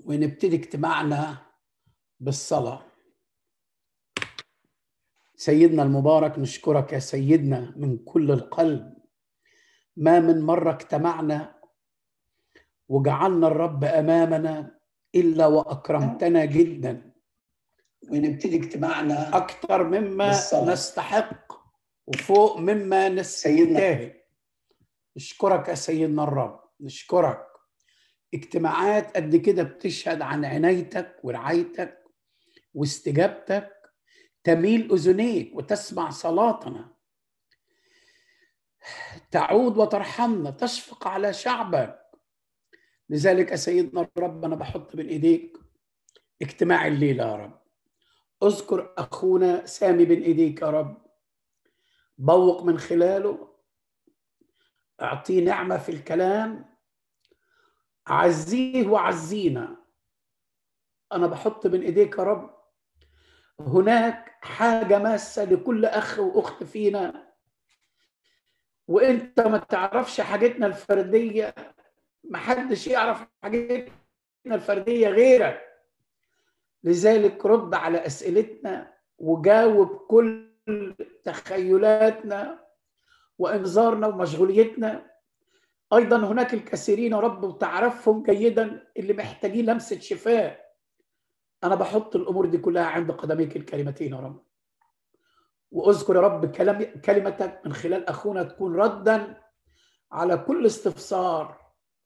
ونبتدي اجتماعنا بالصلاة. سيدنا المبارك، نشكرك يا سيدنا من كل القلب. ما من مرة اجتمعنا وجعلنا الرب أمامنا إلا وأكرمتنا جدا، ونبتدي اجتماعنا أكثر مما بالصلاة. نستحق وفوق مما نستاهل. نشكرك يا سيدنا الرب، نشكرك. اجتماعات قد كده بتشهد عن عنايتك ورعايتك واستجابتك، تميل أذنيك وتسمع صلاتنا، تعود وترحمنا، تشفق على شعبك. لذلك يا سيدنا الرب أنا بحط بين إيديك اجتماع الليلة يا رب. اذكر أخونا سامي بين إيديك يا رب، بوق من خلاله، اعطيه نعمة في الكلام، عزيه وعزينا. أنا بحط بين إيديك يا رب هناك حاجة ماسة لكل أخ وأخت فينا، وإنت ما تعرفش حاجتنا الفردية، محدش يعرف حاجتنا الفردية غيرك. لذلك رد على أسئلتنا وجاوب كل تخيلاتنا وإنذارنا ومشغوليتنا. أيضا هناك الكثيرين يا رب وتعرفهم جيدا اللي محتاجين لمسة شفاء. أنا بحط الأمور دي كلها عند قدميك الكريمتين يا رب، وأذكر يا رب كلمتك من خلال أخونا تكون ردا على كل استفسار.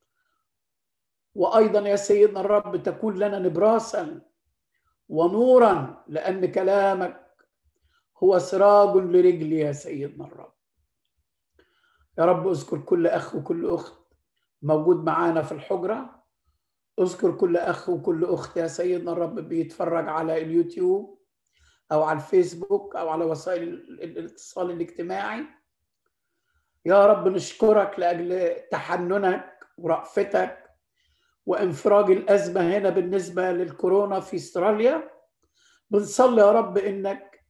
وأيضا يا سيدنا الرب تكون لنا نبراسا ونورا، لأن كلامك هو سراج لرجلي يا سيدنا الرب. يا رب اذكر كل أخ وكل أخت موجود معانا في الحجرة، اذكر كل أخ وكل أخت يا سيدنا الرب بيتفرج على اليوتيوب أو على الفيسبوك أو على وسائل الاتصال الاجتماعي. يا رب نشكرك لأجل تحننك ورأفتك وانفراج الأزمة هنا بالنسبة للكورونا في استراليا. بنصلي يا رب إنك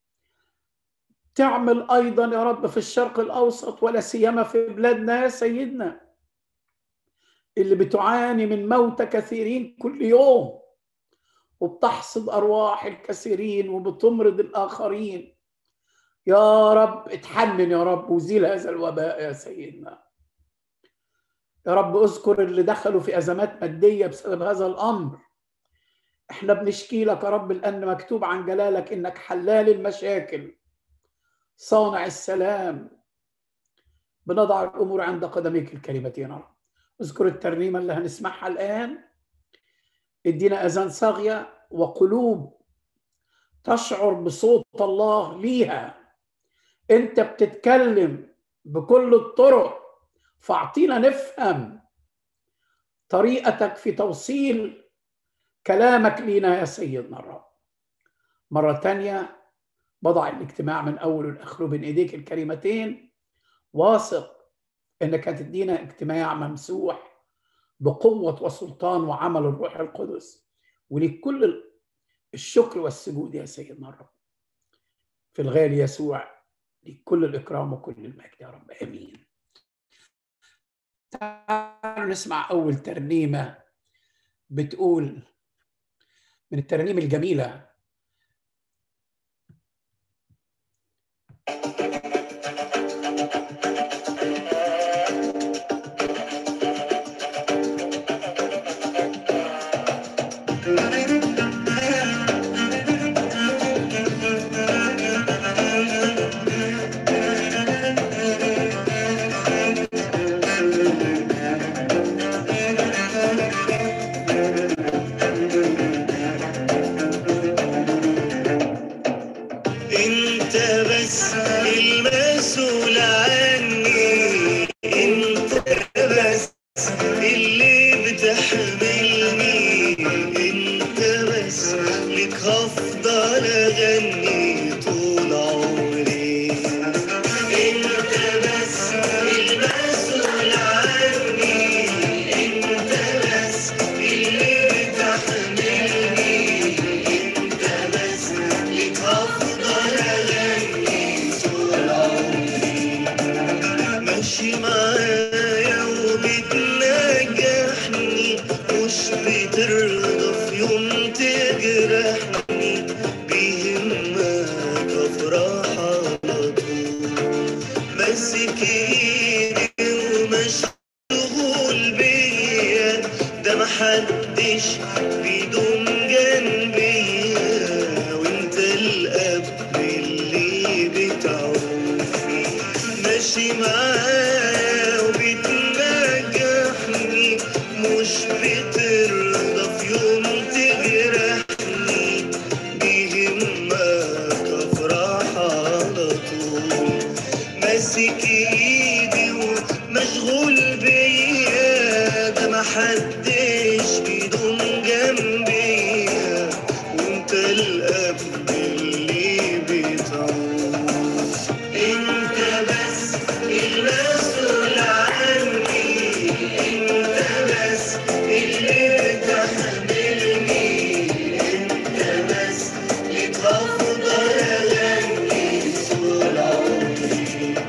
تعمل أيضا يا رب في الشرق الأوسط، ولا سيما في بلادنا يا سيدنا اللي بتعاني من موت كثيرين كل يوم، وبتحصد أرواح الكثيرين وبتمرض الآخرين. يا رب اتحنن يا رب وزيل هذا الوباء يا سيدنا. يا رب اذكر اللي دخلوا في أزمات مادية بسبب هذا الأمر. احنا بنشكي لك يا رب لأن مكتوب عن جلالك إنك حلال المشاكل، صانع السلام. بنضع الأمور عند قدميك الكريمتين يا رب. اذكر الترنيمة اللي هنسمعها الآن. ادينا أذان صاغية وقلوب تشعر بصوت الله ليها. انت بتتكلم بكل الطرق، فاعطينا نفهم طريقتك في توصيل كلامك لينا يا سيدنا الرب. مرة تانية بضع الاجتماع من أوله لآخره بين إيديك الكريمتين، واثق إنك هتدينا اجتماع ممسوح بقوة وسلطان وعمل الروح القدس. وليك كل الشكر والسجود يا سيدنا الرب في الغالي يسوع، ليك كل الإكرام وكل المجد يا رب، آمين. تعالوا نسمع أول ترنيمة بتقول من الترنيم الجميلة: معايا وبتنجحني مش بترضى محدش بيدوم جنبي، وانت الاب اللي بتعوفني، ماشي معايا وبتنجحني، مش بترضى في يوم تجرحني، بيهمك افرح على طول، ماسك ايدي ومشغول بيا، ده محدش بيدوم جنبي، وانت الاب اللي بتعوف، انت بس المسؤول عني، انت بس اللي بتحملني، انت بس اللي تفضل اغني طول عمري.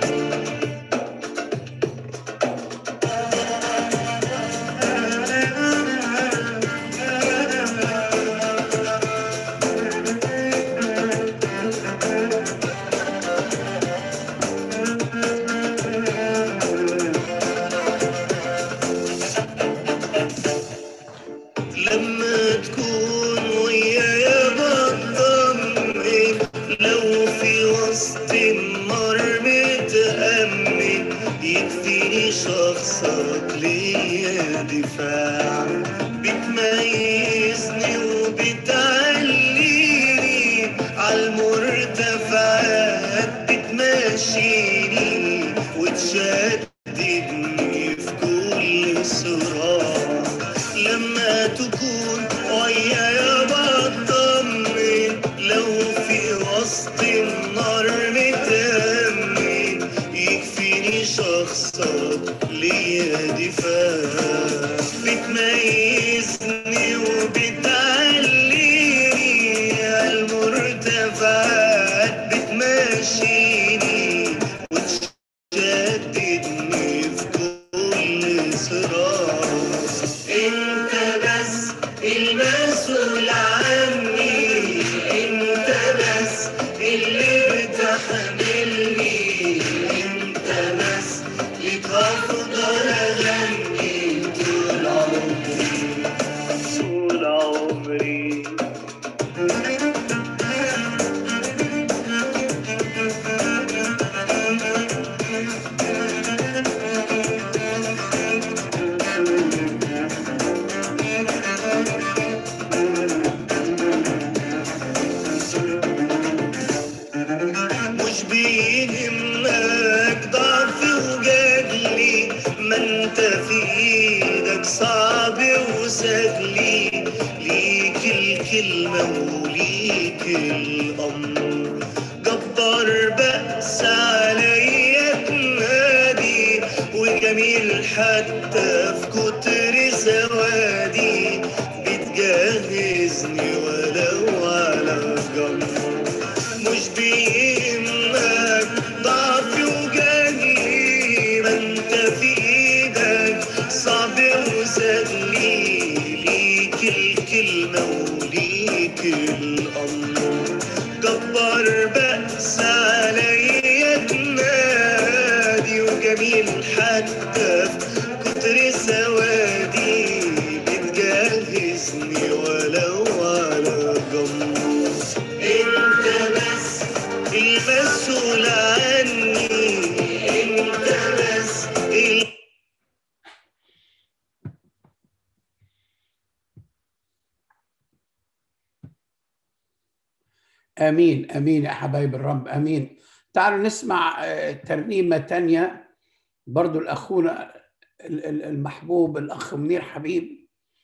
لما تكون ويايا بطمن، لو في وسط النار متأمن، يكفيني شخصك ليا دفاع، بتميزني وبتعليني عالمرتفعات، بتمشيني وتشددني في كل صراع، لما تكون ويايا بطمن، لو في وسط النار متأمن، يكفيني شخصك ليا دفاع، بتميزني وبتعليني عالمرتفعات، بتمشيني وتشددني في كل صراع، انت بس المسؤول عني، انت بس اللي بتحملني، انت بس اللي تفضل اغني طول عمري طول عمري. مش بيهمك ضعفي وجدلي، ما انت في ايدك صعب وسهلي، ليك الكلمة وليك الأمر، جبار بأس عليا تنادي، وجميل حتى في كتر سوادي، بتجهزني ولو على جمر، مش بيهمك ضعفي وجهلي، ما انت في ايدك صعب وسهلي، ليك الكلمة وليك الأمر، جبار بأس عليا تنادي، وجميل حتى في كتر سوادي، بتجهزني ولو على جمر، انت بس المسؤول عني، انت بس امين امين يا حبايب الرب، امين. تعالوا نسمع ترنيمه تانية برضو الاخونا المحبوب الاخ منير حبيب.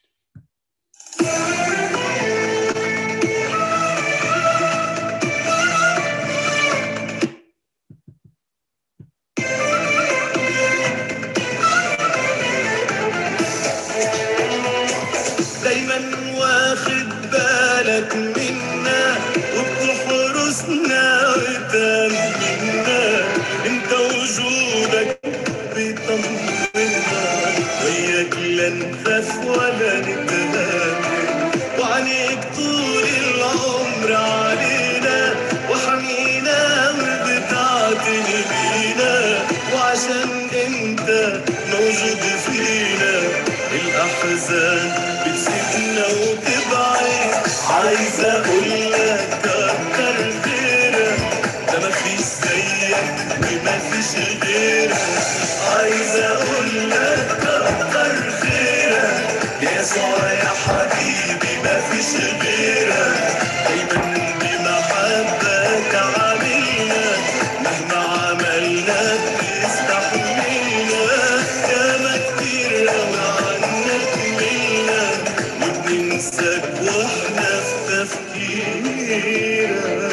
دايما واخد بالك منا وبتحرسنا وتأمنا، انت وجودك بيطمنا، وياك لا نخاف ولا نتهان، وعليك طول العمر علينا، وحمينا وبتعتني بينا، وعشان انت موجود فينا، الأحزان تسيبنا وتبعد. عايز اقول لك كتر خيرك، ده مفيش زيك ومفيش غيرك. عايز اقول لك كتر خيرك يا يسوع يا حبيبي، مفيش غيرك. دايما بمحبك عاملنا، مهما عملنا بتستحملنا. ياما كتير قوي عنك منا، وبننساك واحنا في تفكيرك.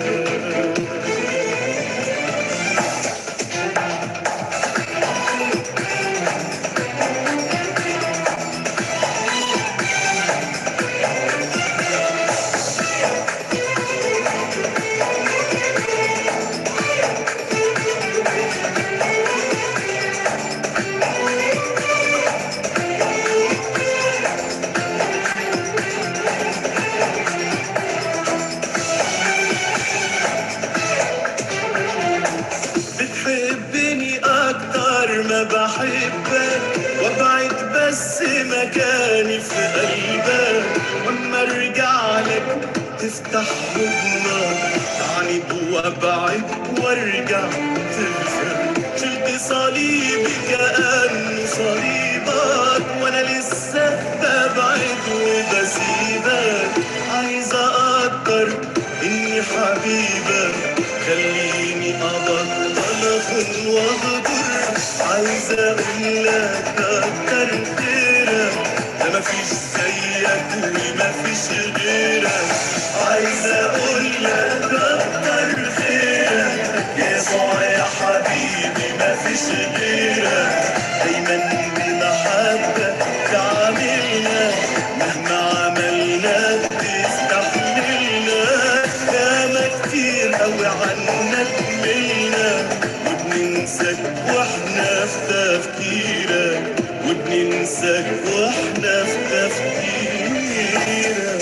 بتحبني أكتر ما بحبك، وابعد بس مكاني في قلبك. واما ارجع لك تفتح حضنك، اعند وابعد وارجع تغفر. شلت صليبي كأنه صليبك، وانا لسه ببعد وبسيبك. عايز اقدر اني حبيبك، خليني أبطل أخون وأغدر. عايز أقول لك كتر خيرك، ده مفيش زيك ومفيش غيرك. عايز أقول لك كتر خيرك يا يسوع يا حبيبي، مفيش غيرك. دايما بمحبك تعاملنا، مهما عملنا بتستحملنا. ياما كتير قوي عنك منا، وبننساك واحنا في تفكيرك. وبننساك واحنا في تفكيرك.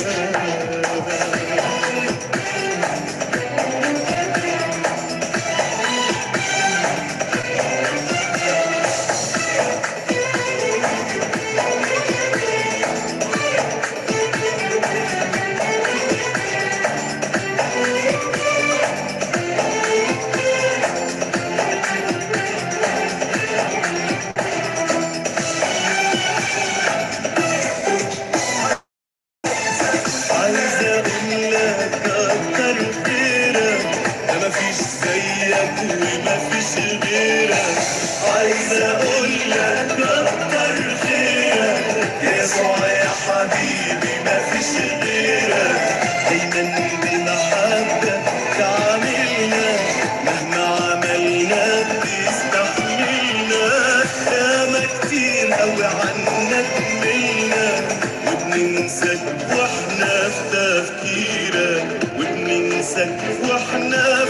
عايز اقول لك كتر خيرك، ده مفيش زيك ومفيش غيرك. عايز اقول لك كتر خيرك يا يسوع يا حبيبي، مفيش غيرك. دايما بمحبك تعاملنا، مهما عملنا بتستحملنا. ياما كتير قوي عنك منا، وبننساك واحنا في تفكيرك. وبننساك واحنا في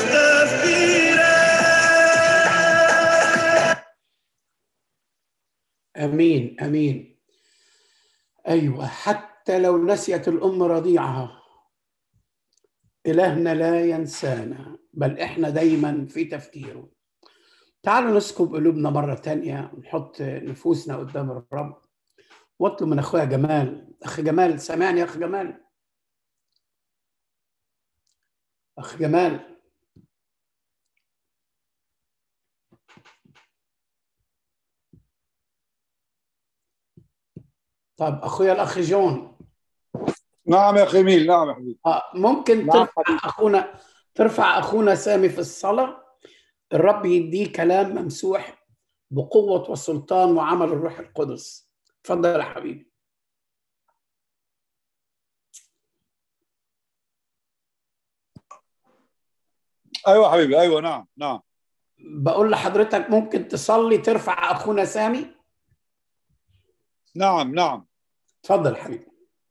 تفكيرك. امين امين. ايوه، حتى لو نسيت الام رضيعها، الهنا لا ينسانا، بل احنا دايما في تفكيره. تعالوا نسكب قلوبنا مره تانية، ونحط نفوسنا قدام الرب، واطلب من اخويا جمال. اخ جمال، سامعني يا اخ جمال؟ اخ جمال. طب اخويا الاخ جون. نعم يا اخي ميل. نعم يا حبيبي. ممكن نعم حبيبي. ترفع اخونا سامي في الصلاه. الرب يديه كلام ممسوح بقوه وسلطان وعمل الروح القدس. اتفضل يا حبيبي. ايوه حبيبي، ايوه. نعم نعم. بقول لحضرتك ممكن تصلي ترفع اخونا سامي. نعم نعم. اتفضل حبيبي.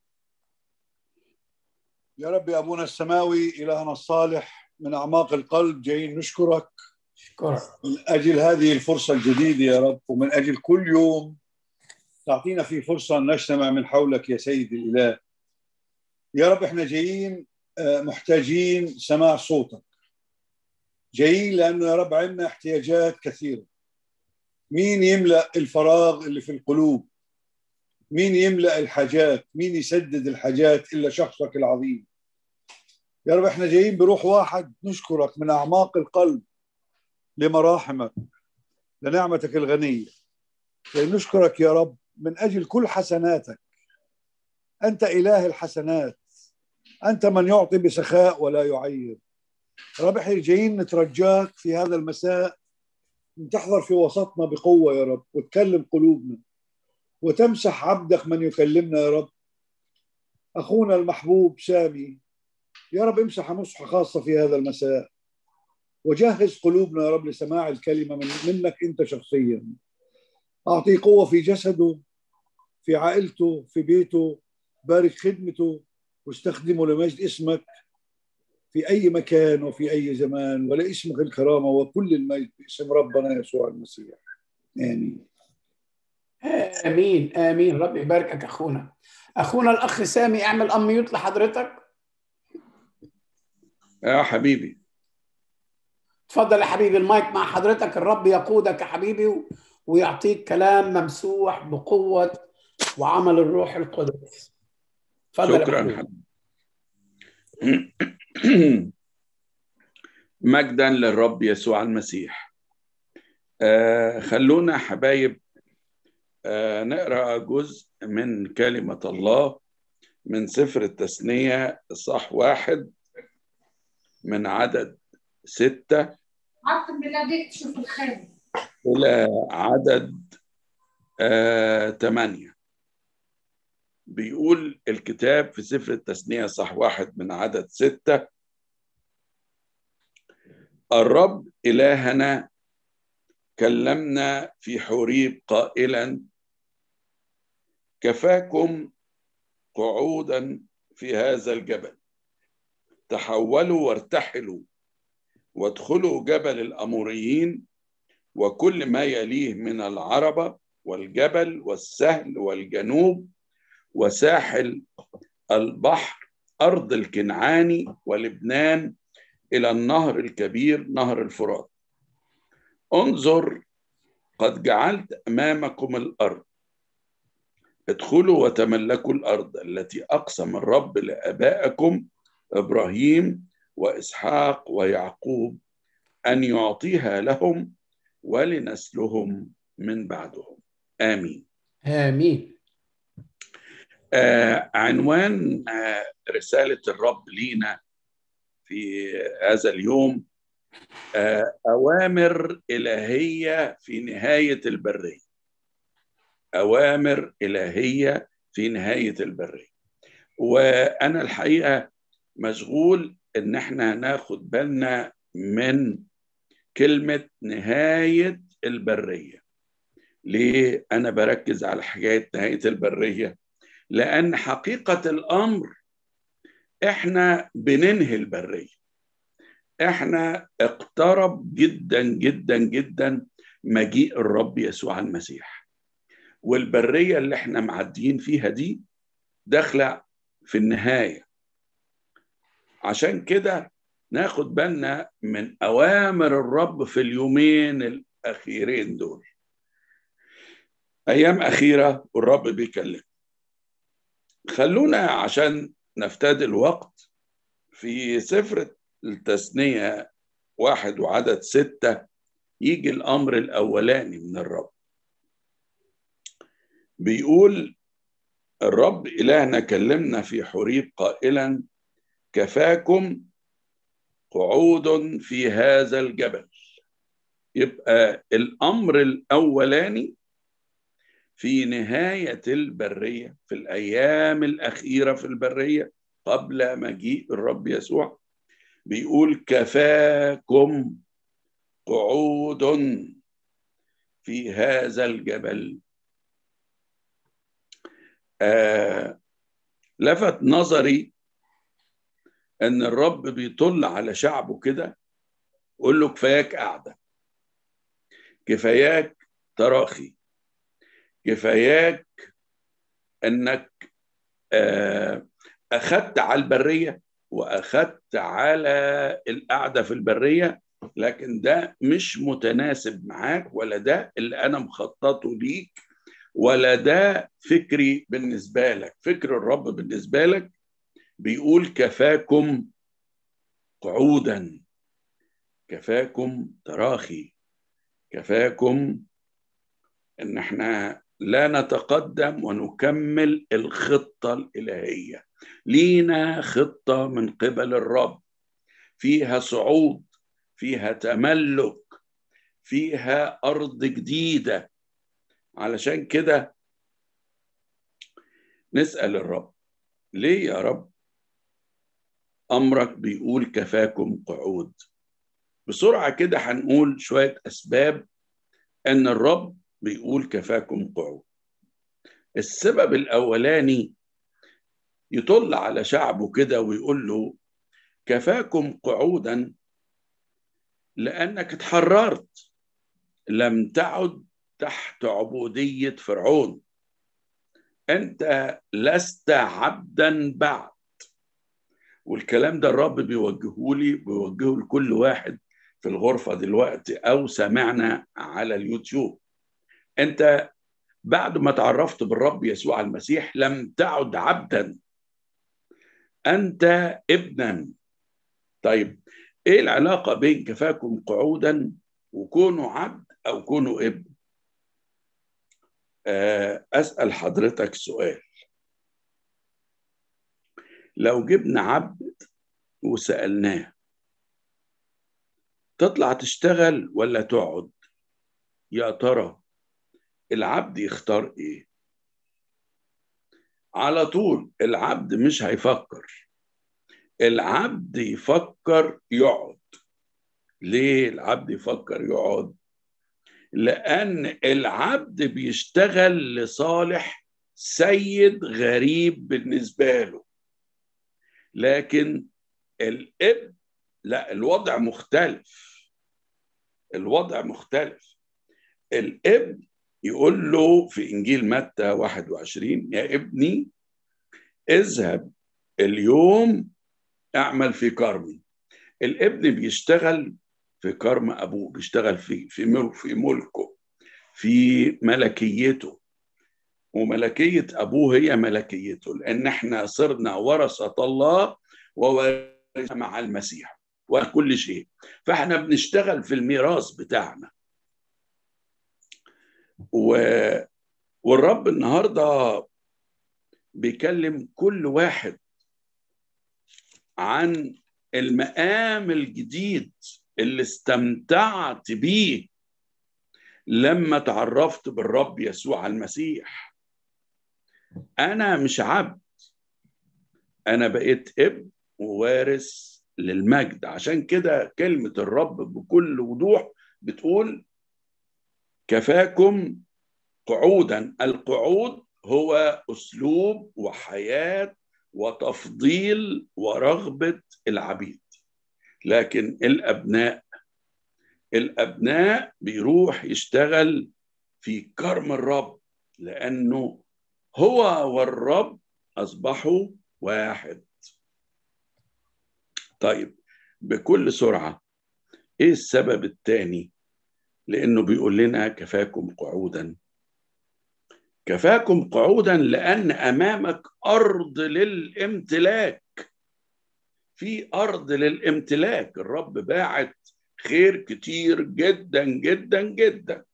يا رب يا ابونا السماوي، الهنا الصالح، من اعماق القلب جايين نشكرك اشكرك من اجل هذه الفرصه الجديده يا رب، ومن اجل كل يوم تعطينا فيه فرصه نجتمع من حولك يا سيدي الاله. يا رب احنا جايين محتاجين سماع صوتك، جايين لانه يا رب عندنا احتياجات كثيره. مين يملأ الفراغ اللي في القلوب؟ مين يملأ الحاجات، مين يسدد الحاجات إلا شخصك العظيم. يا رب احنا جايين بروح واحد نشكرك من أعماق القلب لمراحمك، لنعمتك الغنية، نشكرك يا رب من أجل كل حسناتك. أنت إله الحسنات، أنت من يعطي بسخاء ولا يعير. رب احنا جايين نترجاك في هذا المساء أن تحضر في وسطنا بقوة يا رب، وتكلم قلوبنا، وتمسح عبدك من يكلمنا يا رب. أخونا المحبوب سامي يا رب امسح مسحة خاصة في هذا المساء، وجهز قلوبنا يا رب لسماع الكلمة منك أنت شخصيا. أعطيه قوة في جسده، في عائلته، في بيته. بارك خدمته واستخدمه لمجد اسمك في أي مكان وفي أي زمان، ولاسمك الكرامة وكل المجد باسم ربنا يسوع المسيح. آمين. آمين آمين. رب يباركك أخونا الأخ سامي، اعمل أميوت لحضرتك. يا حبيبي اتفضل يا حبيبي، المايك مع حضرتك. الرب يقودك يا حبيبي ويعطيك كلام ممسوح بقوة وعمل الروح القدس. اتفضل يا شكرا حبيبي. مجدا للرب يسوع المسيح. خلونا حبايب نقرأ جزء من كلمة الله من سفر التثنية إصحاح 1 من عدد 6 إلى عدد 8. بيقول الكتاب في سفر التثنية إصحاح 1 من عدد 6: الرب إلهنا كلمنا في حوريب قائلا: كفاكم قعودا في هذا الجبل، تحولوا وارتحلوا وادخلوا جبل الأموريين وكل ما يليه من العربة والجبل والسهل والجنوب وساحل البحر أرض الكنعاني ولبنان إلى النهر الكبير نهر الفرات. انظر، قد جعلت أمامكم الأرض، ادخلوا وتملكوا الأرض التي أقسم الرب لآبائكم إبراهيم وإسحاق ويعقوب أن يعطيها لهم ولنسلهم من بعدهم. آمين. آمين. عنوان رسالة الرب لينا في هذا اليوم: أوامر إلهية في نهاية البرية. أوامر إلهية في نهاية البرية. وأنا الحقيقة مشغول إن احنا ناخد بالنا من كلمة نهاية البرية. ليه أنا بركز على حكاية نهاية البرية؟ لأن حقيقة الأمر احنا بننهي البرية. احنا اقترب جدا جدا جدا مجيء الرب يسوع المسيح، والبرية اللي احنا معديين فيها دي داخلة في النهاية. عشان كده ناخد بالنا من أوامر الرب في اليومين الأخيرين دول. أيام أخيرة والرب بيكلم. خلونا عشان نفتدي الوقت في سفر التثنية 1 وعدد 6 يجي الأمر الأولاني من الرب. بيقول الرب إلهنا كلمنا في حوريب قائلا: كفاكم قعود في هذا الجبل. يبقى الأمر الأولاني في نهاية البرية، في الأيام الأخيرة في البرية قبل مجيء الرب يسوع، بيقول كفاكم قعود في هذا الجبل. لفت نظري أن الرب بيطل على شعبه كده، يقول له كفاياك قعدة، كفاياك تراخي، كفاياك أنك أخذت على البرية وأخذت على القعدة في البرية، لكن ده مش متناسب معاك، ولا ده اللي أنا مخططه ليك، ولا ده فكري بالنسبة لك. فكر الرب بالنسبة لك بيقول كفاكم قعودا، كفاكم تراخي، كفاكم ان احنا لا نتقدم ونكمل الخطة الإلهية. لينا خطة من قبل الرب فيها صعود، فيها تملك، فيها أرض جديدة. علشان كده نسأل الرب ليه يا رب أمرك بيقول كفاكم قعود؟ بسرعة كده هنقول شوية أسباب أن الرب بيقول كفاكم قعود. السبب الأولاني يطل على شعبه كده ويقول له كفاكم قعودا لأنك اتحررت، لم تعد تحت عبودية فرعون، أنت لست عبدا بعد. والكلام ده الرب بيوجهه لي، بيوجهه لكل واحد في الغرفة دلوقتي أو سمعنا على اليوتيوب. أنت بعد ما تعرفت بالرب يسوع المسيح لم تعد عبدا، أنت ابنا. طيب إيه العلاقة بين كفاكم قعودا وكونوا عبد أو كونوا ابن؟ أسأل حضرتك سؤال. لو جبنا عبد وسألناه تطلع تشتغل ولا تقعد، يا ترى العبد يختار ايه؟ على طول العبد مش هيفكر، العبد يفكر يقعد. ليه العبد يفكر يقعد؟ لأن العبد بيشتغل لصالح سيد غريب بالنسبة له. لكن الابن لا، الوضع مختلف، الوضع مختلف. الابن يقول له في إنجيل متى 21 يا ابني اذهب اليوم اعمل في كرمي. الابن بيشتغل في كرم أبوه، بيشتغل في ملكه، في ملكيته. وملكية أبوه هي ملكيته، لأن احنا صرنا ورثة الله وورثة مع المسيح وكل شيء. فاحنا بنشتغل في الميراث بتاعنا. والرب النهاردة بيكلم كل واحد عن المقام الجديد اللي استمتعت بيه لما تعرفت بالرب يسوع المسيح. أنا مش عبد، أنا بقيت ابن ووارث للمجد. عشان كده كلمة الرب بكل وضوح بتقول كفاكم قعودا. القعود هو أسلوب وحياة وتفضيل ورغبة العبيد. لكن الأبناء بيروح يشتغل في كرم الرب، لأنه هو والرب أصبحوا واحد. طيب بكل سرعة إيه السبب الثاني؟ لأنه بيقول لنا كفاكم قعودا. كفاكم قعودا لأن أمامك أرض للامتلاك. في أرض للامتلاك. الرب باعت خير كتير جدا جدا جدا.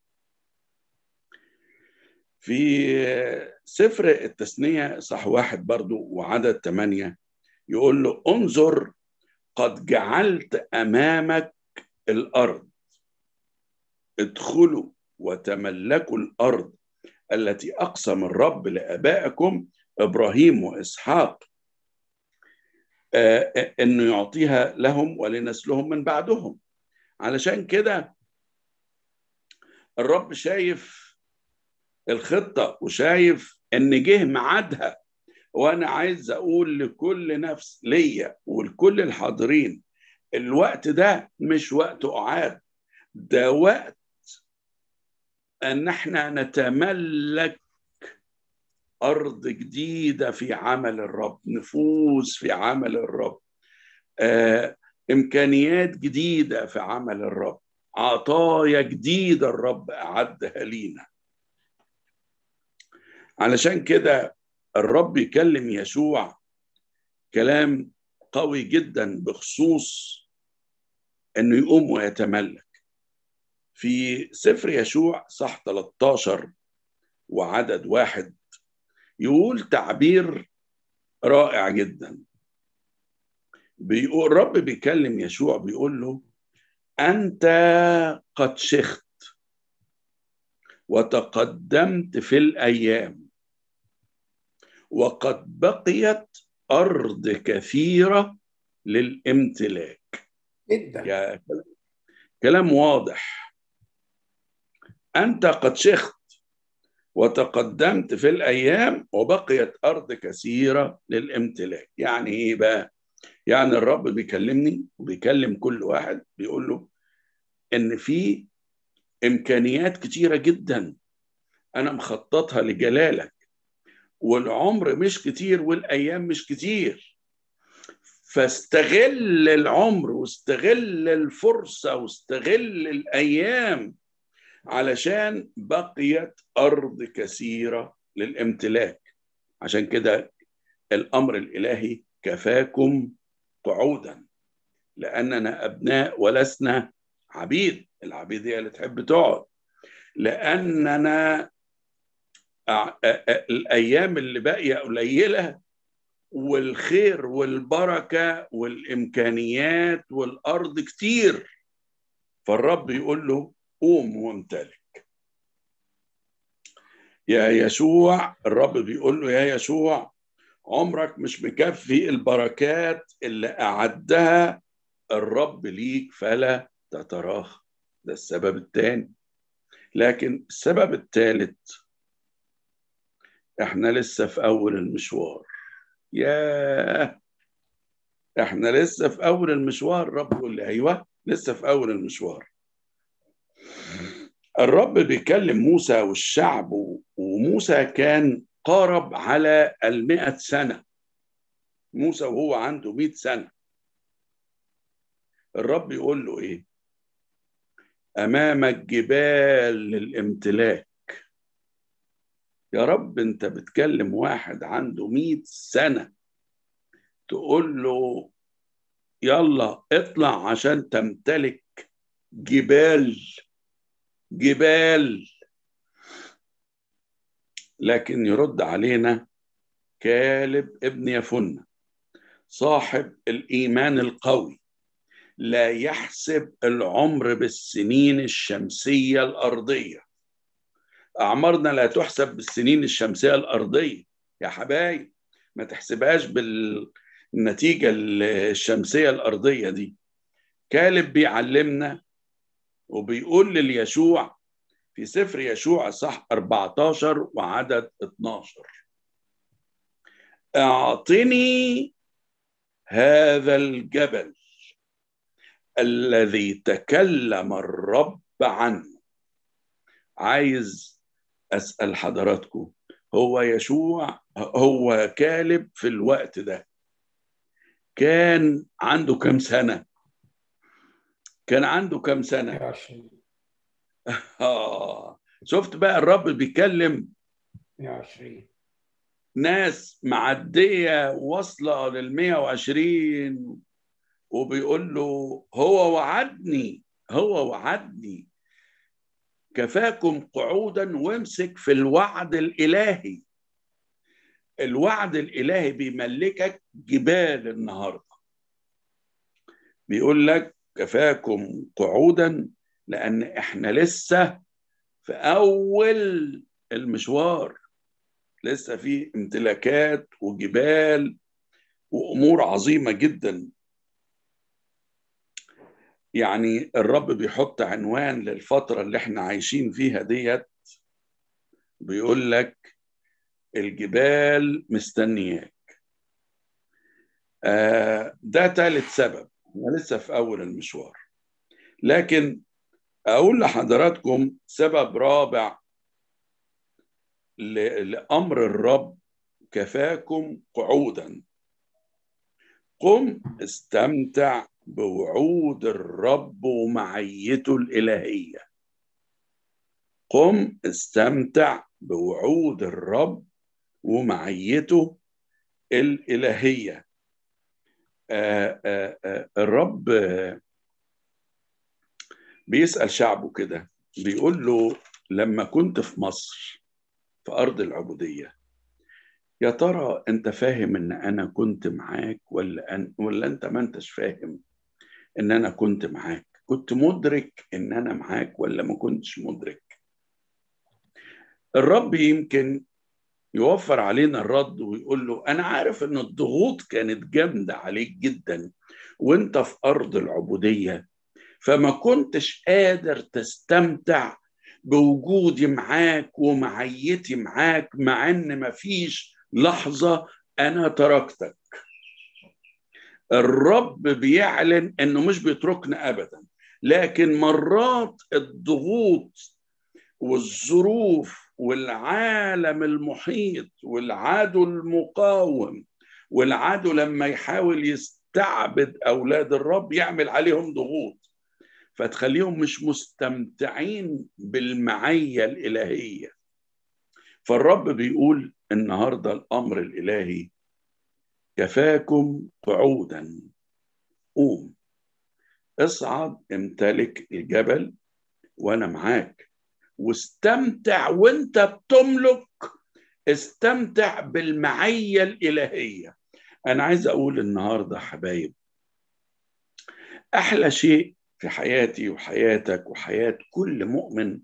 في سفر التثنية صح 1 برضو وعدد 8 يقول له انظر قد جعلت أمامك الأرض، ادخلوا وتملكوا الأرض التي أقسم الرب لآبائكم إبراهيم وإسحاق إنه يعطيها لهم ولنسلهم من بعدهم. علشان كده الرب شايف الخطة وشايف إن جه ميعادها. وأنا عايز أقول لكل نفس ليا ولكل الحاضرين الوقت ده مش وقت قعاد، ده وقت أن احنا نتملك أرض جديدة في عمل الرب، نفوس في عمل الرب، إمكانيات جديدة في عمل الرب، عطايا جديدة الرب أعدها لينا. علشان كده الرب يكلم يشوع كلام قوي جدا بخصوص انه يقوم ويتملك. في سفر يشوع صح 13 وعدد 1 يقول تعبير رائع جدا. بيقول الرب بيكلم يشوع بيقول له: أنت قد شخت وتقدمت في الأيام، وقد بقيت أرض كثيرة للامتلاك. جدا. كلام واضح. أنت قد شخت وتقدمت في الأيام وبقيت أرض كثيرة للامتلاك. يعني إيه بقى؟ يعني الرب بيكلمني وبيكلم كل واحد بيقول له إن في إمكانيات كتيرة جدا أنا مخططها لجلالك، والعمر مش كتير والأيام مش كتير، فاستغل العمر واستغل الفرصة واستغل الأيام علشان بقيت أرض كثيرة للامتلاك. عشان كده الأمر الإلهي كفاكم قعودا، لأننا أبناء ولسنا عبيد. العبيد هي اللي تحب تقعد، لأننا الأيام اللي باقية قليلة، والخير والبركة والإمكانيات والأرض كتير. فالرب يقول له: قوم وامتلك. يا يشوع، الرب بيقول له: يا يشوع، عمرك مش مكفي البركات اللي أعدها الرب ليك فلا تتراخى. ده السبب الثاني. لكن السبب الثالث، احنا لسه في أول المشوار. ياه، احنا لسه في أول المشوار. الرب يقول لي: أيوة، لسه في أول المشوار. الرب بيكلم موسى والشعب، وموسى كان قارب على 100 سنة. موسى وهو عنده 100 سنة. الرب يقول له إيه؟ أمامك جبال للامتلاك. يا رب، أنت بتكلم واحد عنده 100 سنة تقول له يلا اطلع عشان تمتلك جبال جبال. لكن يرد علينا كالب ابن يفنة صاحب الإيمان القوي: لا يحسب العمر بالسنين الشمسية الأرضية. أعمارنا لا تحسب بالسنين الشمسية الأرضية يا حبايب، ما تحسبهاش بالنتيجة الشمسية الأرضية دي. كالب بيعلمنا وبيقول لليشوع في سفر يشوع صح 14 وعدد 12: اعطني هذا الجبل الذي تكلم الرب عنه. عايز أسأل حضراتكم، هو يشوع، هو كالب في الوقت ده كان عنده كم سنة؟ كان عنده كم سنة؟ 120. شفت بقى الرب بيكلم 120. ناس معدية واصلة لل120، وبيقول له هو وعدني كفاكم قعودا، وامسك في الوعد الإلهي. الوعد الإلهي بيملكك جبال النهاردة. بيقول لك كفاكم قعودا، لأن احنا لسه في أول المشوار، لسه في امتلاكات وجبال وأمور عظيمة جدا. يعني الرب بيحط عنوان للفترة اللي احنا عايشين فيها ديت، بيقول لك الجبال مستنياك. ده ثالث سبب، لسه في أول المشوار. لكن أقول لحضراتكم سبب رابع لأمر الرب: كفاكم قعودا. قم استمتع بوعود الرب ومعيته الإلهية. قم استمتع بوعود الرب ومعيته الإلهية. الرب بيسأل شعبه كده، بيقول له لما كنت في مصر في أرض العبودية، يا ترى أنت فاهم إن أنا كنت معاك ولا أنت ما أنتش فاهم إن أنا كنت معاك؟ كنت مدرك إن أنا معاك ولا ما كنتش مدرك؟ الرب يمكن يوفر علينا الرد ويقول له أنا عارف إن الضغوط كانت جامدة عليك جدا وأنت في أرض العبودية، فما كنتش قادر تستمتع بوجودي معاك ومعيتي معاك، مع إن ما فيش لحظة أنا تركتك. الرب بيعلن إنه مش بيتركنا أبدا، لكن مرات الضغوط والظروف والعالم المحيط والعدو المقاوم والعدو لما يحاول يستعبد أولاد الرب يعمل عليهم ضغوط فتخليهم مش مستمتعين بالمعية الإلهية. فالرب بيقول النهاردة الأمر الإلهي: كفاكم قعودا، قوم اصعد امتلك الجبل وأنا معاك، واستمتع وانت بتملك، استمتع بالمعية الإلهية. أنا عايز أقول النهاردة حبايب، أحلى شيء في حياتي وحياتك وحياة كل مؤمن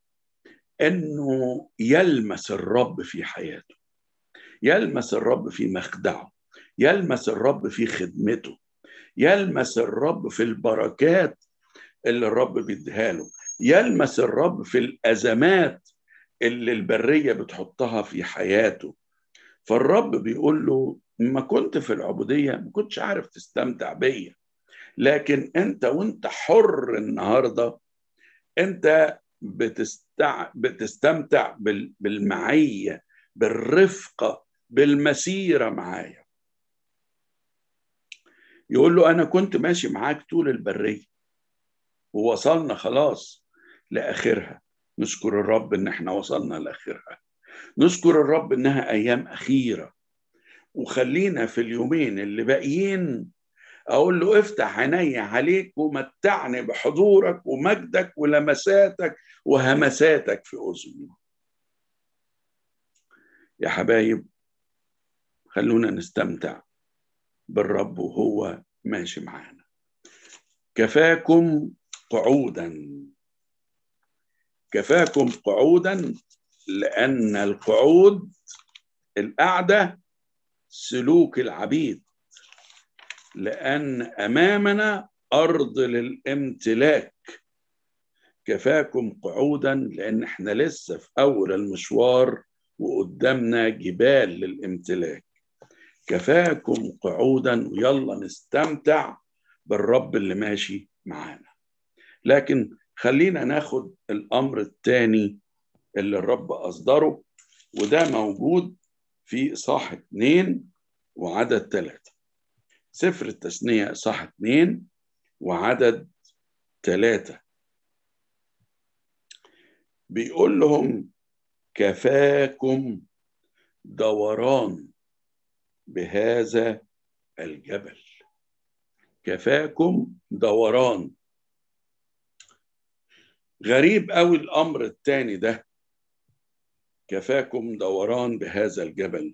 أنه يلمس الرب في حياته، يلمس الرب في مخدعه، يلمس الرب في خدمته، يلمس الرب في البركات اللي الرب بيديها له، يلمس الرب في الأزمات اللي البرية بتحطها في حياته. فالرب بيقول له ما كنت في العبودية ما كنتش عارف تستمتع بيا، لكن انت وانت حر النهاردة انت بتستمتع بالمعية، بالرفقة، بالمسيرة معايا. يقول له أنا كنت ماشي معاك طول البرية ووصلنا خلاص لآخرها. نشكر الرب إن احنا وصلنا لآخرها، نشكر الرب إنها أيام أخيرة. وخلينا في اليومين اللي باقيين أقول له افتح عيني عليك ومتعني بحضورك ومجدك ولمساتك وهمساتك في أذني. يا حبايب خلونا نستمتع بالرب وهو ماشي معانا. كفاكم قعودا، كفاكم قعودا، لأن القعود القعدة سلوك العبيد، لأن أمامنا أرض للامتلاك. كفاكم قعودا لأن احنا لسه في أول المشوار وقدامنا جبال للامتلاك. كفاكم قعودا ويلا نستمتع بالرب اللي ماشي معانا. لكن خلينا ناخد الأمر الثاني اللي الرب أصدره، وده موجود في إصحاح 2 وعدد 3. سفر التثنية إصحاح 2 وعدد 3 بيقول لهم كفاكم دوران بهذا الجبل. كفاكم دوران. غريب قوي الأمر الثاني ده، كفاكم دوران بهذا الجبل.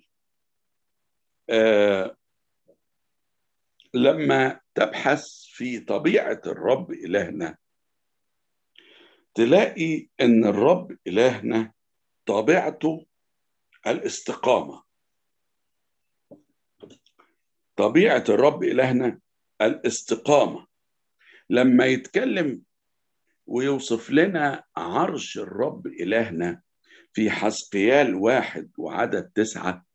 لما تبحث في طبيعة الرب إلهنا تلاقي إن الرب إلهنا طبيعته الاستقامة. طبيعة الرب إلهنا الاستقامة. لما يتكلم ويوصف لنا عرش الرب إلهنا في حزقيال 1 وعدد 9،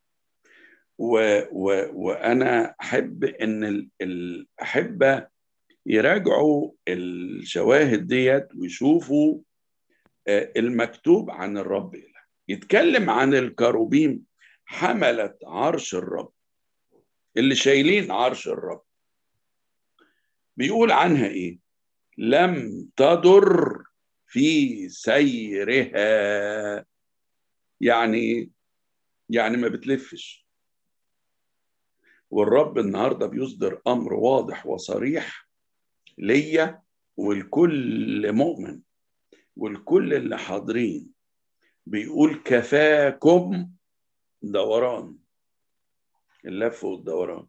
وأنا أحب إن الأحبة يراجعوا الشواهد ديت ويشوفوا المكتوب عن الرب إله. يتكلم عن الكروبيم حملت عرش الرب، اللي شايلين عرش الرب. بيقول عنها إيه؟ لم تضر في سيرها، يعني ما بتلفش. والرب النهارده بيصدر امر واضح وصريح ليا والكل مؤمن والكل اللي حاضرين، بيقول كفاكم دوران، اللف والدوران.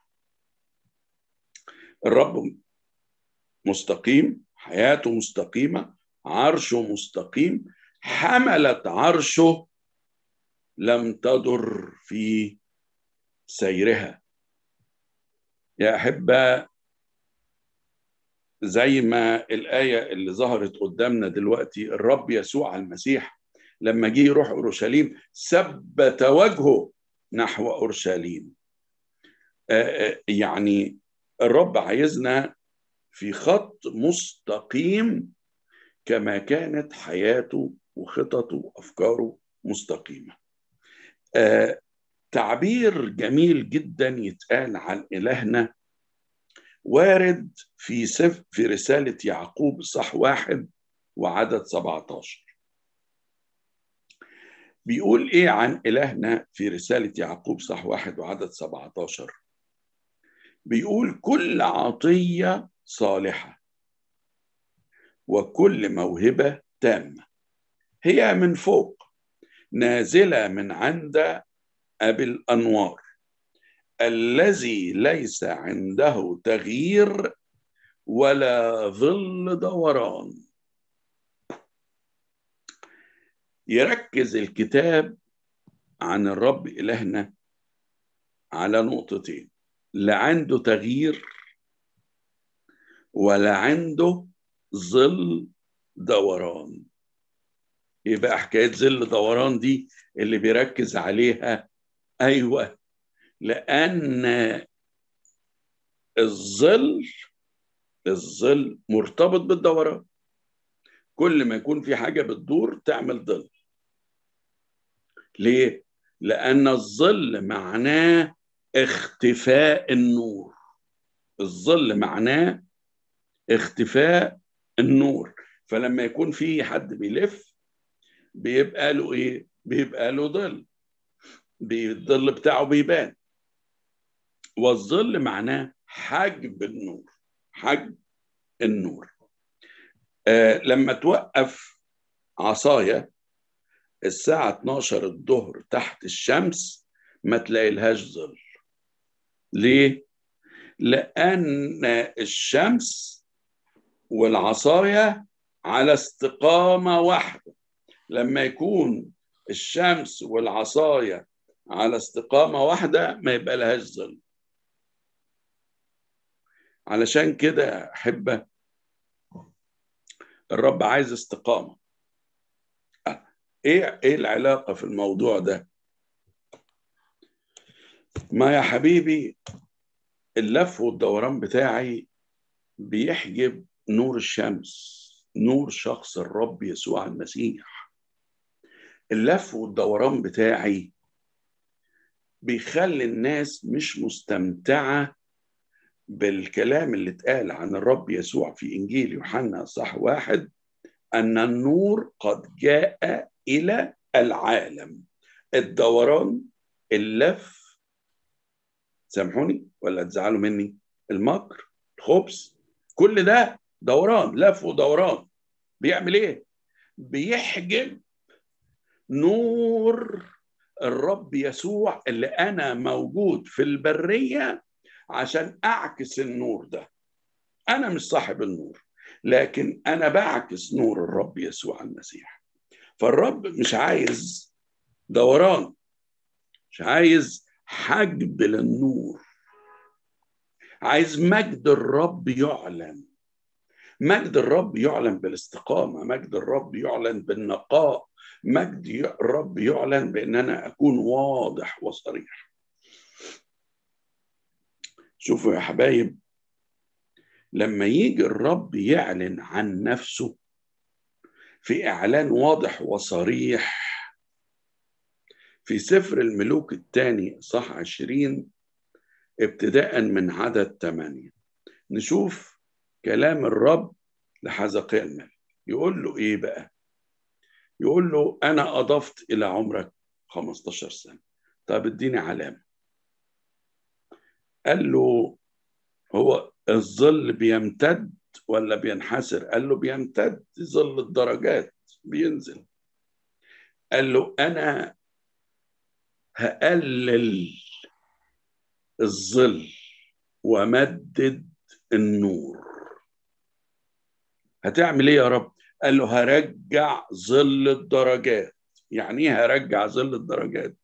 الرب مستقيم، حياته مستقيمة، عرشه مستقيم، حملة عرشه لم تضر في سيرها. يا أحبة، زي ما الآية اللي ظهرت قدامنا دلوقتي، الرب يسوع المسيح لما جه يروح أورشليم ثبت وجهه نحو أورشليم. يعني الرب عايزنا في خط مستقيم كما كانت حياته وخططه وأفكاره مستقيمة. تعبير جميل جدا يتقال عن إلهنا وارد في رسالة يعقوب صح 1 وعدد 17. بيقول إيه عن إلهنا في رسالة يعقوب صح 1 وعدد 17؟ بيقول كل عطية صالحة وكل موهبة تامة هي من فوق نازلة من عند أبي الأنوار الذي ليس عنده تغيير ولا ظل دوران. يركز الكتاب عن الرب إلهنا على نقطتين: لا عنده تغيير ولا عنده ظل دوران. يبقى حكاية ظل دوران دي اللي بيركز عليها؟ أيوة، لأن الظل مرتبط بالدوران. كل ما يكون في حاجة بتدور تعمل ظل. ليه؟ لأن الظل معناه اختفاء النور. الظل معناه اختفاء النور. فلما يكون في حد بيلف بيبقى له ايه؟ بيبقى له ظل، الظل بتاعه بيبان. والظل معناه حجب النور، حجب النور. لما توقف عصاية الساعة 12 الظهر تحت الشمس ما تلاقي لهاش ظل. ليه؟ لأن الشمس والعصاية على استقامة واحدة. لما يكون الشمس والعصاية على استقامة واحدة ما يبقى لهاش ظل. علشان كده أحبة، الرب عايز استقامة. إيه العلاقة في الموضوع ده؟ ما يا حبيبي، اللف والدوران بتاعي بيحجب نور الشمس، نور شخص الرب يسوع المسيح. اللف والدوران بتاعي بيخلي الناس مش مستمتعة بالكلام اللي اتقال عن الرب يسوع في إنجيل يوحنا صح 1 أن النور قد جاء إلى العالم. الدوران، اللف، سامحوني ولا تزعلوا مني، المكر، الخبث، كل ده دوران، لف ودوران. بيعمل ايه؟ بيحجب نور الرب يسوع اللي انا موجود في البرية عشان اعكس النور ده. انا مش صاحب النور، لكن انا بعكس نور الرب يسوع المسيح. فالرب مش عايز دوران، مش عايز حجب للنور، عايز مجد الرب يعلن. مجد الرب يعلن بالاستقامة، مجد الرب يعلن بالنقاء، مجد الرب يعلن بأن أنا أكون واضح وصريح. شوفوا يا حبايب، لما يجي الرب يعلن عن نفسه في إعلان واضح وصريح في سفر الملوك الثاني صح 20 ابتداء من عدد 8، نشوف كلام الرب لحزقيا الملك. يقول له ايه بقى؟ يقول له انا اضفت الى عمرك 15 سنة. طب اديني علامة. قال له هو الظل بيمتد ولا بينحسر؟ قال له بيمتد، ظل الدرجات بينزل. قال له انا هقلل الظل ومدد النور. هتعمل ايه يا رب؟ قال له هرجع ظل الدرجات. يعني ايه هرجع ظل الدرجات؟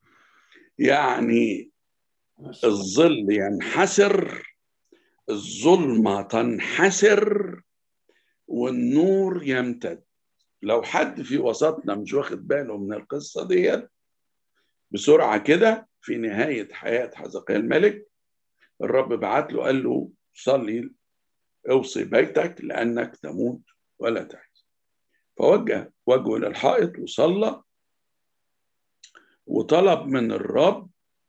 يعني الظل ينحسر، الظلمة تنحسر، والنور يمتد. لو حد في وسطنا مش واخد باله من القصة دي، بسرعة كده في نهاية حياة حزقيا الملك الرب بعت له قال له صلي، اوصي بيتك لأنك تموت ولا تعيش. فوجه وجهه إلى الحائط وصلى وطلب من الرب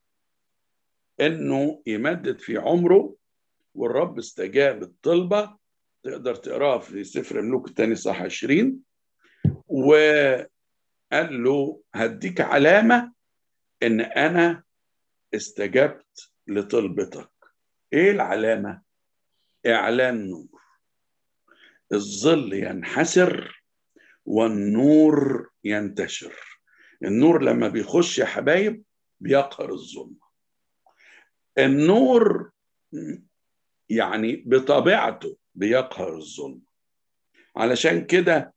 إنه يمدد في عمره، والرب استجاب الطلبة. تقدر تقراها في سفر ملوك الثاني صح 20. وقال له هديك علامة إن أنا استجبت لطلبتك. إيه العلامة؟ إعلان نور. الظل ينحسر والنور ينتشر. النور لما بيخش يا حبايب بيقهر الظلمة. النور يعني بطبيعته بيقهر الظلمة. علشان كده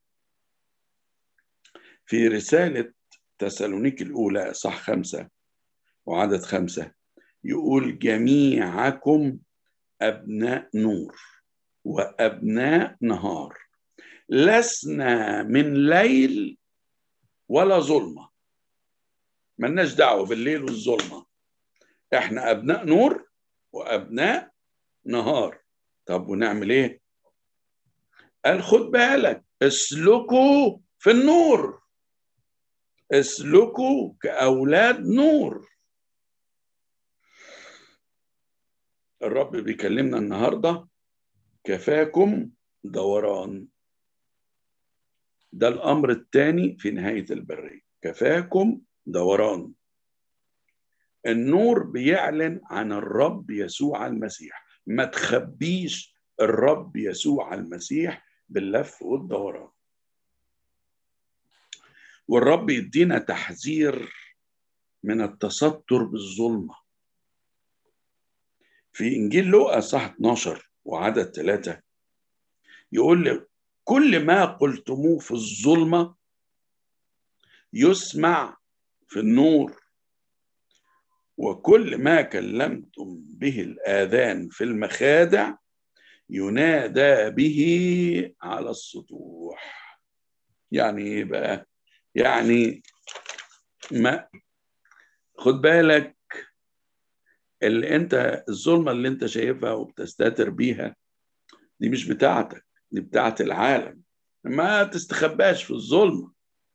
في رسالة تسالونيك الأولى صح 5 وعدد 5 يقول جميعكم أبناء نور وأبناء نهار، لسنا من ليل ولا ظلمة. ملناش دعوة بالليل والظلمة، احنا أبناء نور وأبناء نهار. طب ونعمل ايه؟ قال خد بالك، اسلكوا في النور، اسلكوا كأولاد نور. الرب بيكلمنا النهاردة كفاكم دوران. ده الأمر الثاني في نهاية البرية، كفاكم دوران. النور بيعلن عن الرب يسوع المسيح. ما تخبيش الرب يسوع المسيح باللف والدوران. والرب يدينا تحذير من التستر بالظلمة. في إنجيل لوقا صح 12 وعدد 3 يقول لي كل ما قلتموه في الظلمة يسمع في النور، وكل ما كلمتم به الآذان في المخادع ينادى به على السطوح. يعني ايه بقى؟ يعني ما خد بالك، اللي انت الظلمة اللي انت شايفها وبتستتر بيها دي مش بتاعتك، دي بتاعت العالم. ما تستخباش في الظلمة.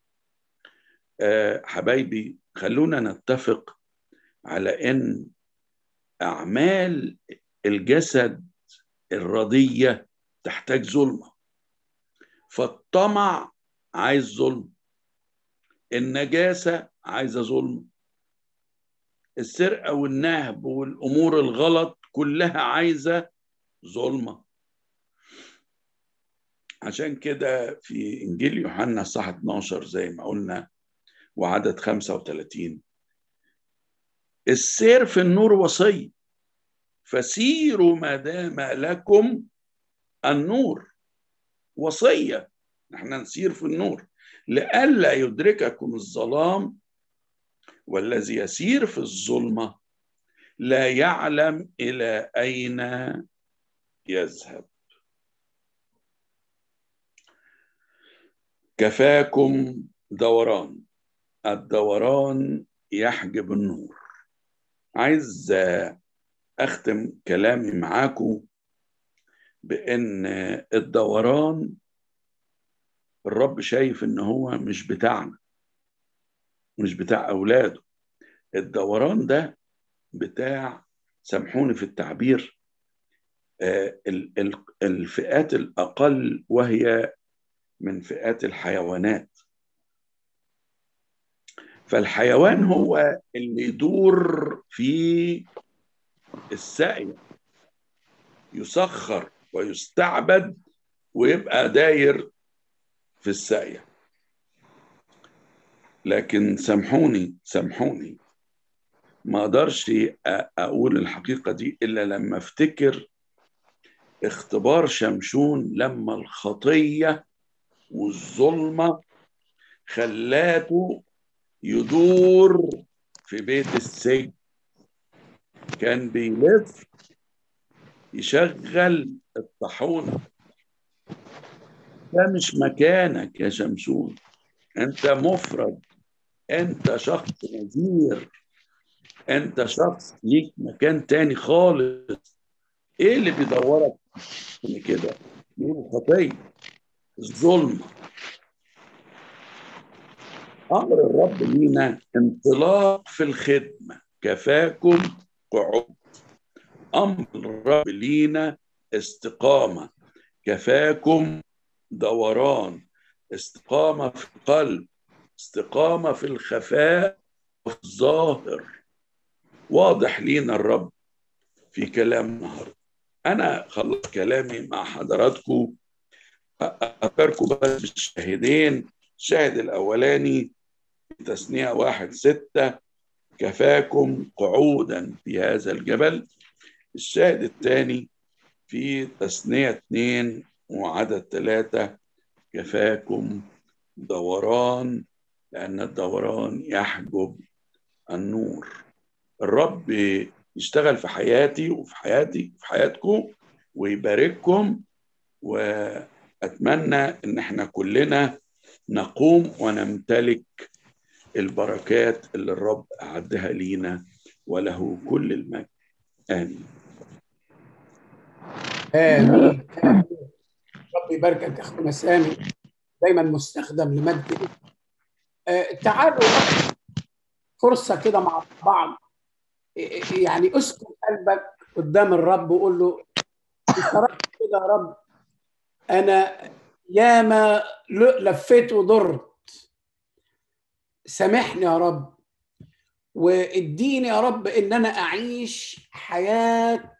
حبايبي خلونا نتفق على ان اعمال الجسد الردية تحتاج ظلمة. فالطمع عايز ظلم، النجاسة عايزة ظلم، السرقة والنهب والأمور الغلط كلها عايزة ظلمة. عشان كده في إنجيل يوحنا صح 12 زي ما قلنا وعدد 35 السير في النور وصي، فسيروا ما دام لكم النور. وصية نحن نسير في النور لئلا يدرككم الظلام، والذي يسير في الظلمة لا يعلم إلى أين يذهب. كفاكم دوران، الدوران يحجب النور. عايز أختم كلامي معاكم بأن الدوران الرب شايف إن هو مش بتاعنا، مش بتاع أولاده. الدوران ده بتاع، سامحوني في التعبير، الفئات الأقل، وهي من فئات الحيوانات. فالحيوان هو اللي يدور في السقي، يسخر ويستعبد ويبقى داير في السقي. لكن سامحوني ما اقدرش اقول الحقيقة دي الا لما افتكر اختبار شمشون لما الخطية والظلمة خلاته يدور في بيت السجن. كان بيلف يشغل الطاحونة. ده مش مكانك يا شمشون، انت مفرد، انت شخص نذير، انت شخص ليك مكان تاني خالص. ايه اللي بيدورك كده؟ ايه الخطية؟ الظلمة. امر الرب لينا انطلاق في الخدمة، كفاكم قعود. امر الرب لينا استقامة، كفاكم دوران. استقامة في القلب، استقامة في الخفاء وفي الظاهر. واضح لينا الرب في كلام النهارده. أنا خلصت كلامي مع حضراتكم. أفكركم بس بالشاهدين. الشاهد الأولاني في تثنية 1:6 كفاكم قعودا في هذا الجبل. الشاهد الثاني في تثنية 2 وعدد 3 كفاكم دوران لأن الدوران يحجب النور. الرب يشتغل في حياتي وفي حياتي وفي حياتكم ويبارككم، وأتمنى إن احنا كلنا نقوم ونمتلك البركات اللي الرب أعدها لينا، وله كل المجد. آمين. آمين. رب يباركك يا أخونا سامي، دايما مستخدم لمجد. تعالوا فرصة كده مع بعض، يعني اسكن قلبك قدام الرب وقول له بصراحة كده يا رب، أنا ياما لفيت وضرت، سامحني يا رب، واديني يا رب إن أنا أعيش حياة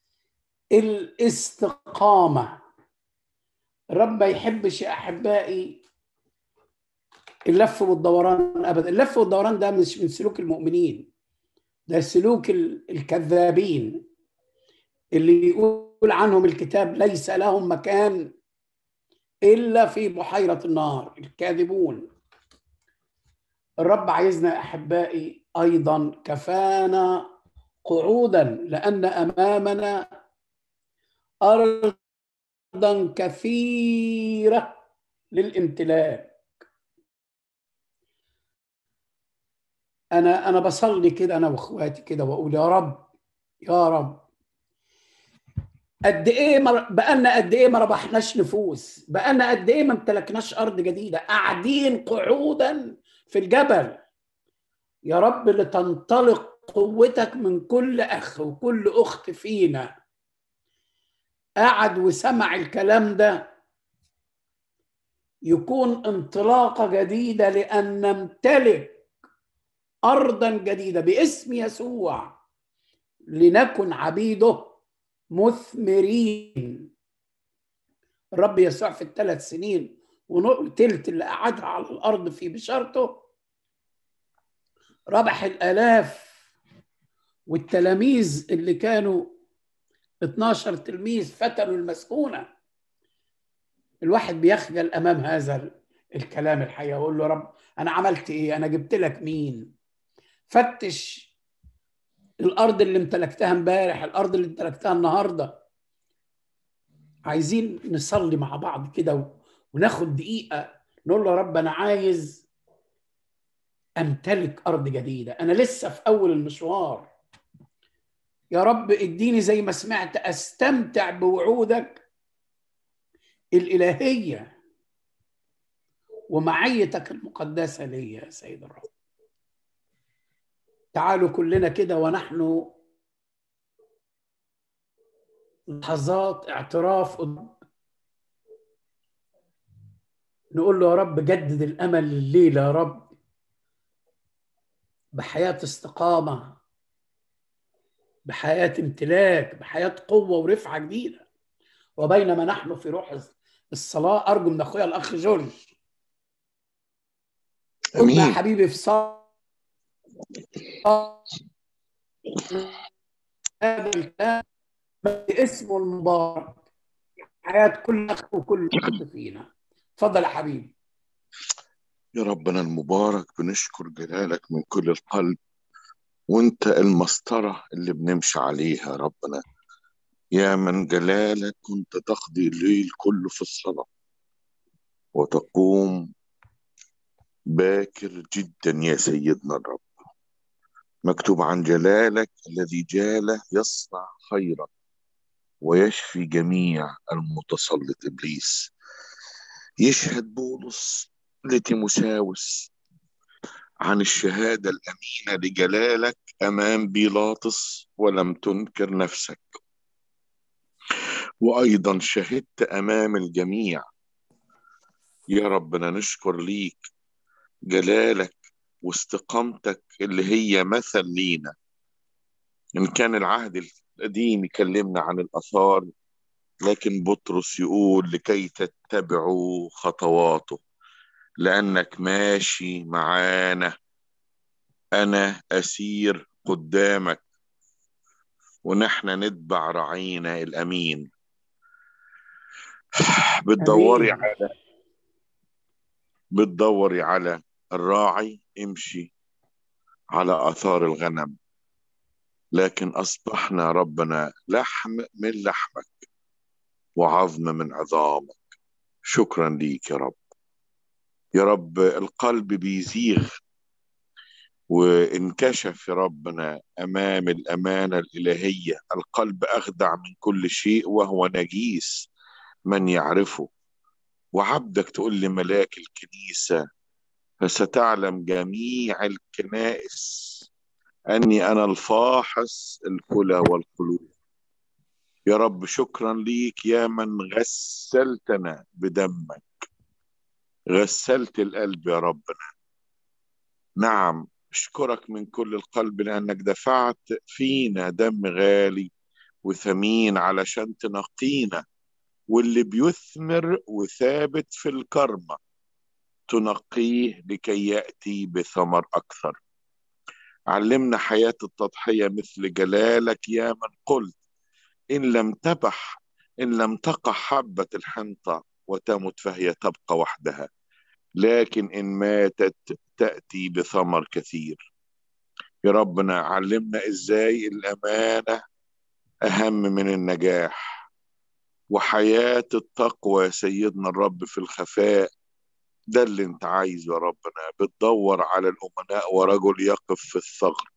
الاستقامة. الرب ما يحبش يا أحبائي اللف والدوران أبدا. اللف والدوران ده مش من سلوك المؤمنين، ده سلوك الكذابين اللي يقول عنهم الكتاب ليس لهم مكان إلا في بحيرة النار، الكاذبون. الرب عايزنا يا أحبائي أيضا كفانا قعودا، لأن أمامنا أرضا كثيرة للامتلاك. أنا بصلي كده أنا وأخواتي كده وأقول يا رب، يا رب، قد ايه بقالنا قد ايه ما ربحناش نفوس، بقالنا قد ايه ما امتلكناش ارض جديده، قاعدين قعودا في الجبل. يا رب لتنطلق قوتك من كل اخ وكل اخت فينا قعد وسمع الكلام ده، يكون انطلاقه جديده لان نمتلك ارضا جديده باسم يسوع، لنكن عبيده مثمرين. الرب يسوع في ال3 سنين وتلت اللي قعدها على الارض في بشارته ربح الالاف، والتلاميذ اللي كانوا 12 تلميذ فتنوا المسكونه. الواحد بيخجل امام هذا الكلام الحقيقه، يقول له رب انا عملت ايه؟ انا جبت لك مين؟ فتش الارض اللي امتلكتها امبارح، الارض اللي امتلكتها النهارده. عايزين نصلي مع بعض كده وناخد دقيقه نقول له يا رب انا عايز امتلك ارض جديده، انا لسه في اول المشوار. يا رب اديني زي ما سمعت استمتع بوعودك الالهيه ومعيتك المقدسه لي يا سيد الرب. تعالوا كلنا كده ونحن لحظات اعتراف نقول له يا رب جدد الأمل الليلة يا رب بحياة استقامة، بحياة امتلاك، بحياة قوة ورفعة جديدة. وبينما نحن في روح الصلاة أرجو من أخويا الأخ جورج قلنا يا امين. حبيبي في صلاة هذا الكلام باسمه المبارك حياة كل أخ وكل أخت فينا. اتفضل يا حبيبي. يا ربنا المبارك، بنشكر جلالك من كل القلب، وانت المسطرة اللي بنمشي عليها. ربنا يا من جلالك كنت تقضي الليل كله في الصلاة وتقوم باكر جدا يا سيدنا الرب. مكتوب عن جلالك الذي جاله يصنع خيرا ويشفي جميع المتسلط إبليس. يشهد بولس لتيموساوس عن الشهادة الأمينة لجلالك أمام بيلاطس ولم تنكر نفسك، وأيضا شهدت أمام الجميع. يا ربنا نشكر ليك جلالك واستقامتك اللي هي مثل لينا. إن كان العهد القديم يكلمنا عن الآثار، لكن بطرس يقول لكي تتبعوا خطواته لأنك ماشي معانا. أنا أسير قدامك ونحن نتبع رعينا الأمين. أمين. بتدوري على الراعي، امشي على آثار الغنم، لكن أصبحنا ربنا لحم من لحمك وعظم من عظامك. شكرا ليك يا رب. يا رب القلب بيزيغ وانكشف يا ربنا أمام الأمانة الإلهية. القلب أخدع من كل شيء وهو نجيس من يعرفه. وعبدك تقول لملاك الكنيسة فستعلم جميع الكنائس أني أنا الفاحص الكلى والقلوب. يا رب شكرا ليك يا من غسلتنا بدمك، غسلت القلب يا ربنا. نعم أشكرك من كل القلب لأنك دفعت فينا دم غالي وثمين علشان تنقينا، واللي بيثمر وثابت في الكرمة تنقيه لكي يأتي بثمر أكثر. علمنا حياة التضحية مثل جلالك يا من قلت إن لم تقع حبة الحنطة وتمت فهي تبقى وحدها، لكن إن ماتت تأتي بثمر كثير. يا ربنا علمنا إزاي الأمانة أهم من النجاح، وحياة التقوى يا سيدنا الرب في الخفاء. ده اللي انت عايزه يا ربنا. بتدور على الأمناء ورجل يقف في الثغر.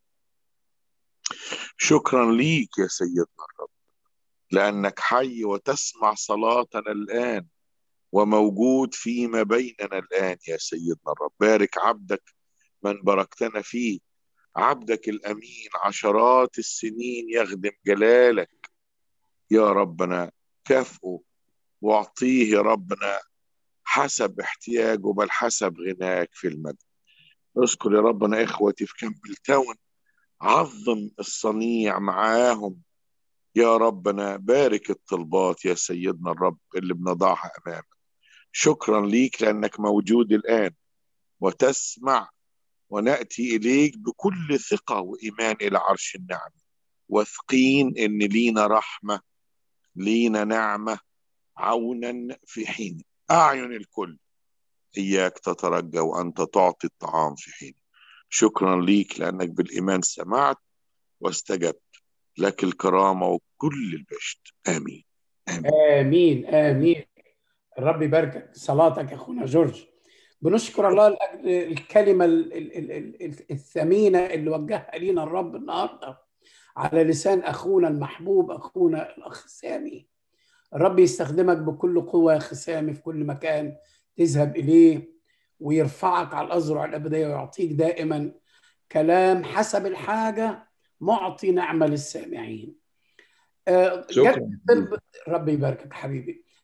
شكرا ليك يا سيدنا الرب لأنك حي وتسمع صلاتنا الآن وموجود فيما بيننا الآن يا سيدنا الرب. بارك عبدك من باركتنا فيه، عبدك الأمين عشرات السنين يخدم جلالك. يا ربنا كافئه واعطيه يا ربنا حسب احتياجه بل حسب غناك في المجد. اذكر يا ربنا إخوتي في كامبلتاون، عظم الصنيع معاهم يا ربنا. بارك الطلبات يا سيدنا الرب اللي بنضعها أمامك. شكرا ليك لأنك موجود الآن وتسمع، ونأتي إليك بكل ثقة وإيمان إلى عرش النعم، واثقين إن لينا رحمة، لينا نعمة، عونا في حين. أعين الكل إياك تترجى وأنت تعطي الطعام في حين. شكرا ليك لأنك بالإيمان سمعت واستجبت. لك الكرامة وكل البشت. آمين آمين. آمين آمين. الرب يباركك صلاتك يا أخونا جورج. بنشكر الله لأجل الكلمة الثمينة اللي وجهها لينا الرب النهاردة على لسان أخونا المحبوب أخونا الأخ سامي. الرب يستخدمك بكل قوة يا أخي سامي في كل مكان تذهب إليه، ويرفعك على الأذرع الأبدية ويعطيك دائما كلام حسب الحاجة، معطي نعمة للسامعين. جت شكرا. طلبة. ربي يباركك حبيبي.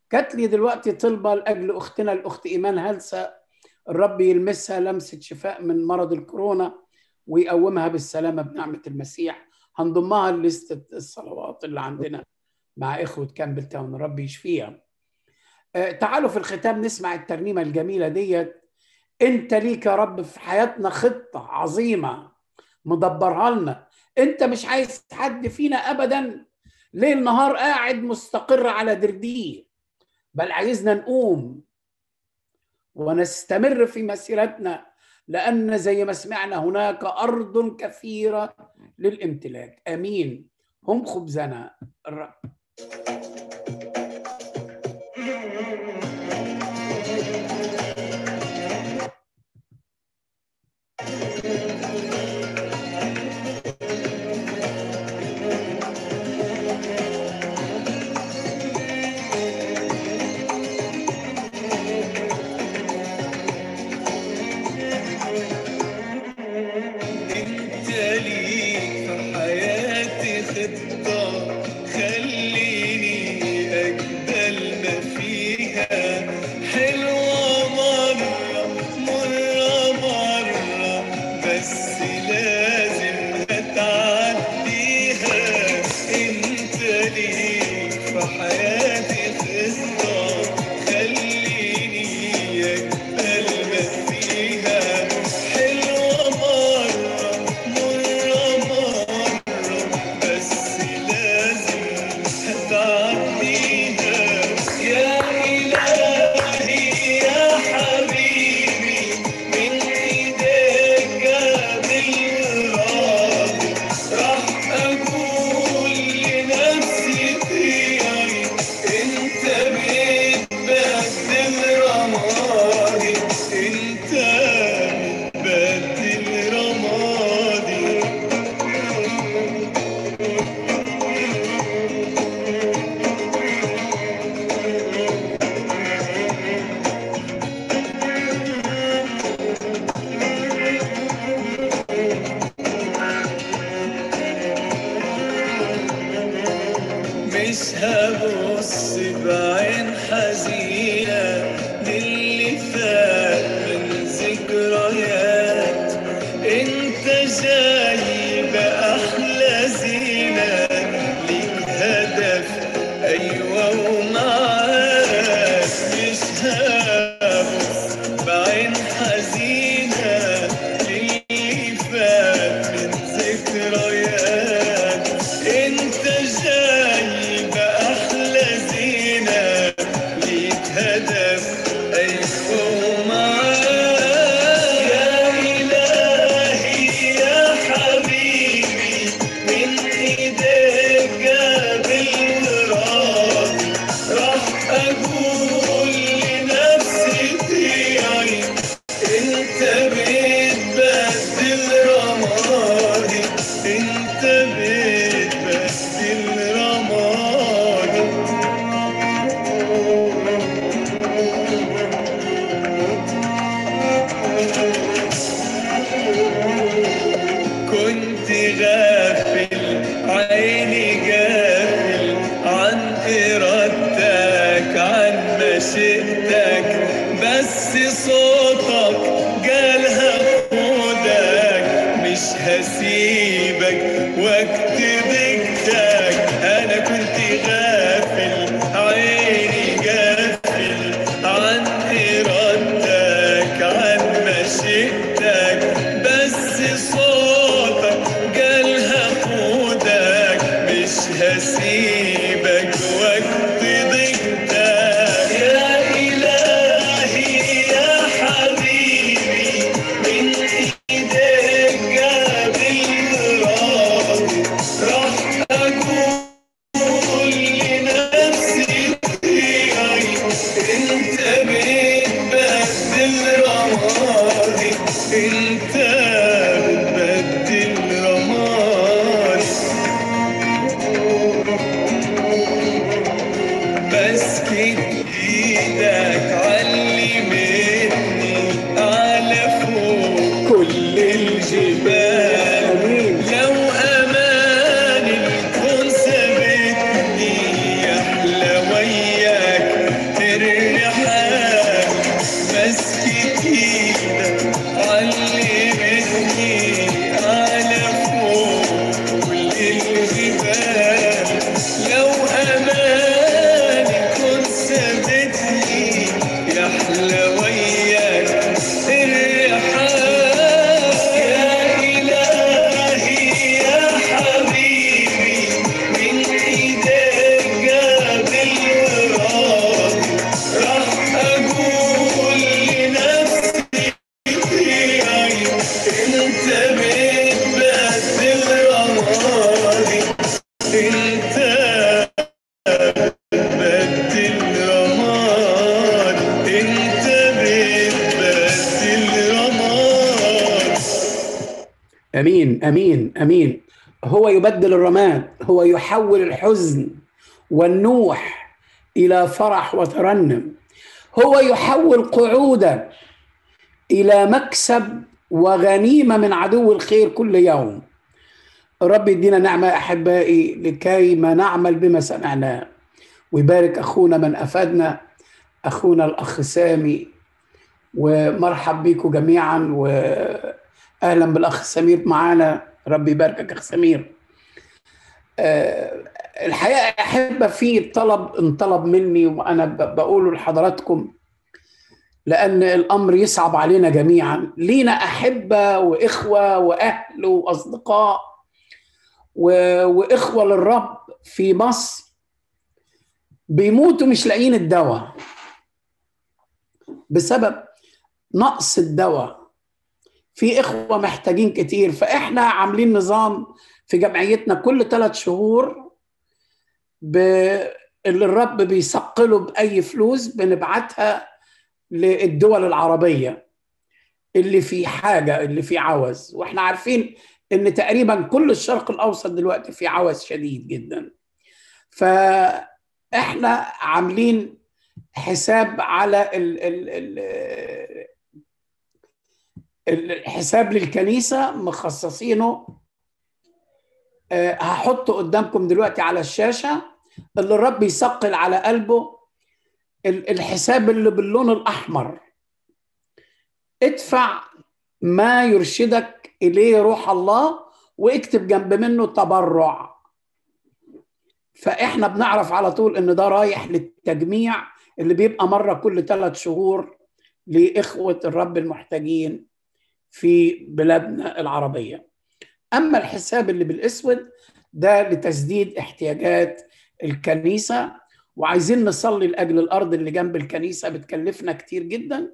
جات لي دلوقتي طلبة لأجل أختنا الأخت إيمان هلسة، الرب يلمسها لمسة شفاء من مرض الكورونا ويقومها بالسلامة بنعمة المسيح. هنضمها لستة الصلوات اللي عندنا مع إخوة كامبلتاون، الرب يشفيها. تعالوا في الختام نسمع الترنيمة الجميلة ديت. أنت ليك يا رب في حياتنا خطة عظيمة مدبرها لنا، أنت مش عايز حد فينا أبدا ليل نهار قاعد مستقر على درديه، بل عايزنا نقوم ونستمر في مسيرتنا، لأن زي ما سمعنا هناك أرض كثيرة للامتلاك. آمين. هم خبزنا الرب. امين امين. هو يبدل الرماد، هو يحول الحزن والنوح الى فرح وترنم، هو يحول قعودا الى مكسب وغنيمه من عدو الخير كل يوم. رب يدينا نعمه احبائي لكي ما نعمل بما سمعناه، ويبارك اخونا من افادنا، اخونا الاخ سامي. ومرحب بيكم جميعا، واهلا بالاخ سمير معانا. ربي يباركك اخ سمير. الحقيقه احب في طلب انطلب مني وانا بقوله لحضراتكم، لان الامر يصعب علينا جميعا. لينا احبه واخوه واهل واصدقاء واخوه للرب في مصر بيموتوا مش لاقيين الدواء بسبب نقص الدواء. في اخوه محتاجين كتير، فاحنا عاملين نظام في جمعيتنا كل 3 شهور اللي الرب بيثقله باي فلوس بنبعتها للدول العربيه اللي في حاجه، اللي في عوز. واحنا عارفين ان تقريبا كل الشرق الاوسط دلوقتي في عوز شديد جدا. فاحنا عاملين حساب على الحساب للكنيسه مخصصينه. هحطه قدامكم دلوقتي على الشاشه، اللي الرب يثقل على قلبه الحساب اللي باللون الاحمر. ادفع ما يرشدك اليه روح الله، واكتب جنب منه تبرع. فاحنا بنعرف على طول ان ده رايح للتجميع اللي بيبقى مره كل 3 شهور لاخوه الرب المحتاجين في بلادنا العربيه. اما الحساب اللي بالاسود ده لتسديد احتياجات الكنيسه، وعايزين نصلي لاجل الارض اللي جنب الكنيسه بتكلفنا كتير جدا.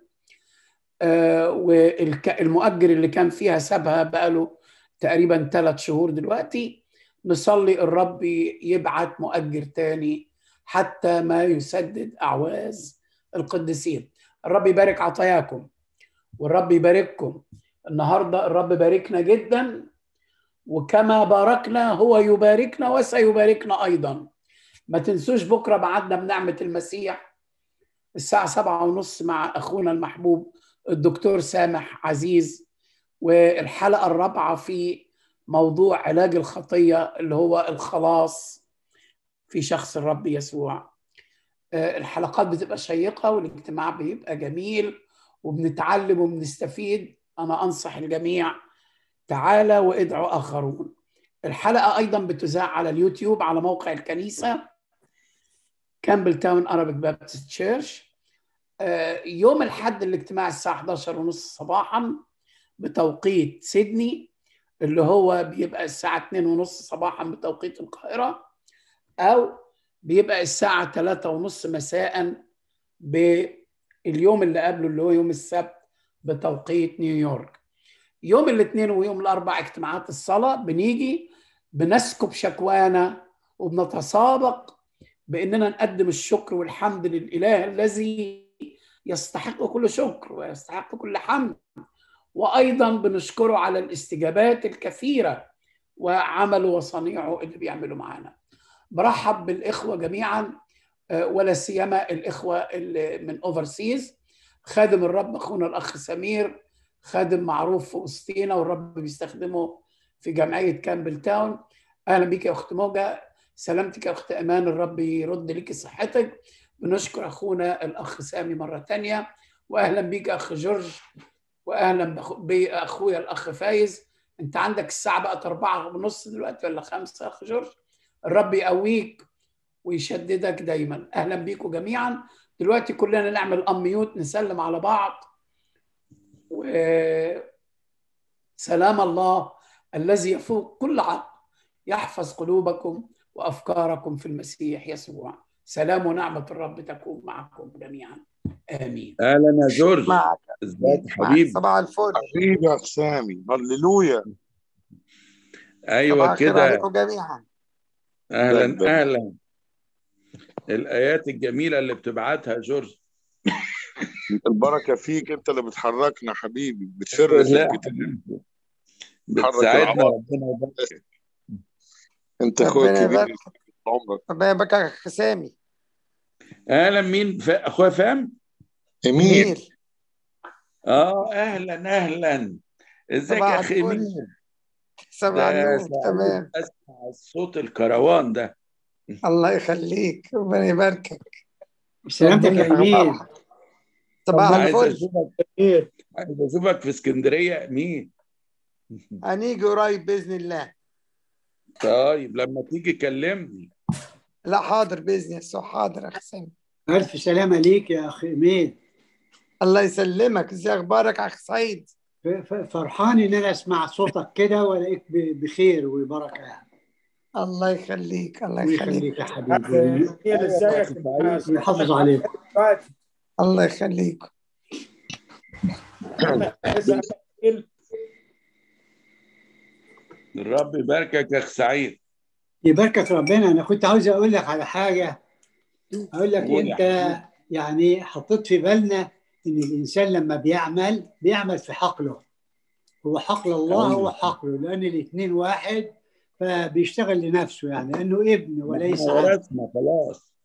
والمؤجر اللي كان فيها سابها بقاله تقريبا 3 شهور دلوقتي. نصلي الرب يبعت مؤجر تاني حتى ما يسدد أعواز القديسين. الرب يبارك عطاياكم والرب يبارككم. النهاردة الرب باركنا جدا، وكما باركنا هو يباركنا وسيباركنا أيضا. ما تنسوش بكرة بعدنا بنعمة المسيح الساعة 7:30 مع أخونا المحبوب الدكتور سامح عزيز، والحلقة الرابعة في موضوع علاج الخطية اللي هو الخلاص في شخص الرب يسوع. الحلقات بتبقى شيقة والاجتماع بيبقى جميل وبنتعلم وبنستفيد. أنا أنصح الجميع تعالى وادعوا آخرون. الحلقة أيضا بتذاع على اليوتيوب على موقع الكنيسة Campbelltown Arabic Baptist Church. يوم الأحد الاجتماع الساعة 11:30 صباحا بتوقيت سيدني، اللي هو بيبقى الساعة 2:30 صباحا بتوقيت القاهرة، أو بيبقى الساعة 3:30 مساء باليوم اللي قبله اللي هو يوم السبت بتوقيت نيويورك. يوم الاثنين ويوم الأربع اجتماعات الصلاة بنيجي بنسكب شكوانا وبنتسابق بأننا نقدم الشكر والحمد للإله الذي يستحق كل شكر ويستحق كل حمد، وأيضا بنشكره على الاستجابات الكثيرة وعمله وصنيعه اللي بيعملوا معانا. برحب بالإخوة جميعا، ولا سيما الإخوة اللي من أوفرسيز. خادم الرب أخونا الأخ سمير خادم معروف في وسطينا والرب بيستخدمه في جمعية كامبل تاون. أهلا بك يا أخت موجة. سلامتك يا أخت أمان، الرب يرد لك صحتك. بنشكر أخونا الأخ سامي مرة تانية. وأهلا بك أخ جورج، واهلا باخويا الاخ فايز. انت عندك الساعه بقت 4:30 دلوقتي ولا 5 يا اخ جورج؟ الرب يقويك ويشددك دايما. اهلا بيكم جميعا. دلوقتي كلنا نعمل اميوت نسلم على بعض. وسلام الله الذي يفوق كل عقل يحفظ قلوبكم وافكاركم في المسيح يسوع. سلام ونعمه الرب تكون معكم جميعا. امين. اهلا يا جورج، معك ازيك حبيبي؟ صباح الفل. حبيبي يا سامي، هللويا. ايوه صباح الخير كده. عليكم جميعا. اهلا اهلا. الايات الجميله اللي بتبعتها جورج، البركه فيك، انت اللي بتحركنا حبيبي، بتفر في لا الكتاب. بتساعدنا. ربنا يبارك. انت اخويا ربنا كبير يبارك. عمرك. ربنا يبارك يا أخ سامي. اهلا. مين اخويا فهم؟ امير. اهلا اهلا. ازيك صباح يا اخي الفل. امير؟ صباح ده النور. سعيد تمام. اسمع الصوت الكروان ده. الله يخليك. ربنا يباركك. سلامتك يا امير. صباح عايز الفل. اشوفك في اسكندريه يا امير. هنيجي قريب باذن الله. طيب لما تيجي كلمني. لا حاضر باذن الله. حاضر يا اخ سامي. الف سلامه ليك يا اخي امير. الله يسلمك. ازي اخبارك يا اخ سعيد؟ فرحان ان انا اسمع صوتك كده والاقيك بخير وبركه يعني. الله يخليك. الله ويخليك يخليك. يا حبيبي ويحافظ عليك. الله يخليك. الرب يباركك يا اخ سعيد. يباركك ربنا. انا كنت عاوز اقول لك على حاجه. اقول لك قول يا انت حبيبي. يعني حطيت في بالنا ان الانسان لما بيعمل في حقله. هو حقل الله هو حقله، لان الاثنين واحد، فبيشتغل لنفسه يعني لانه ابن وليس احنا عبد. ورثنا خلاص.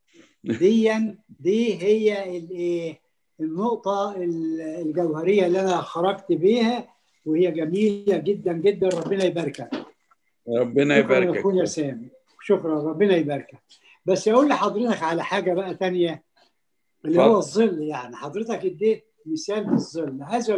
دي هي النقطة الجوهرية اللي أنا خرجت بيها، وهي جميلة جدا جدا. ربنا يباركك. ربنا شكرا يا يباركك. أخويا سامي. شكرا. ربنا يباركك. بس أقول لحضرتك على حاجة بقى تانية، اللي هو اتفضل. الظل. يعني حضرتك اديت مثال بالظل. هذا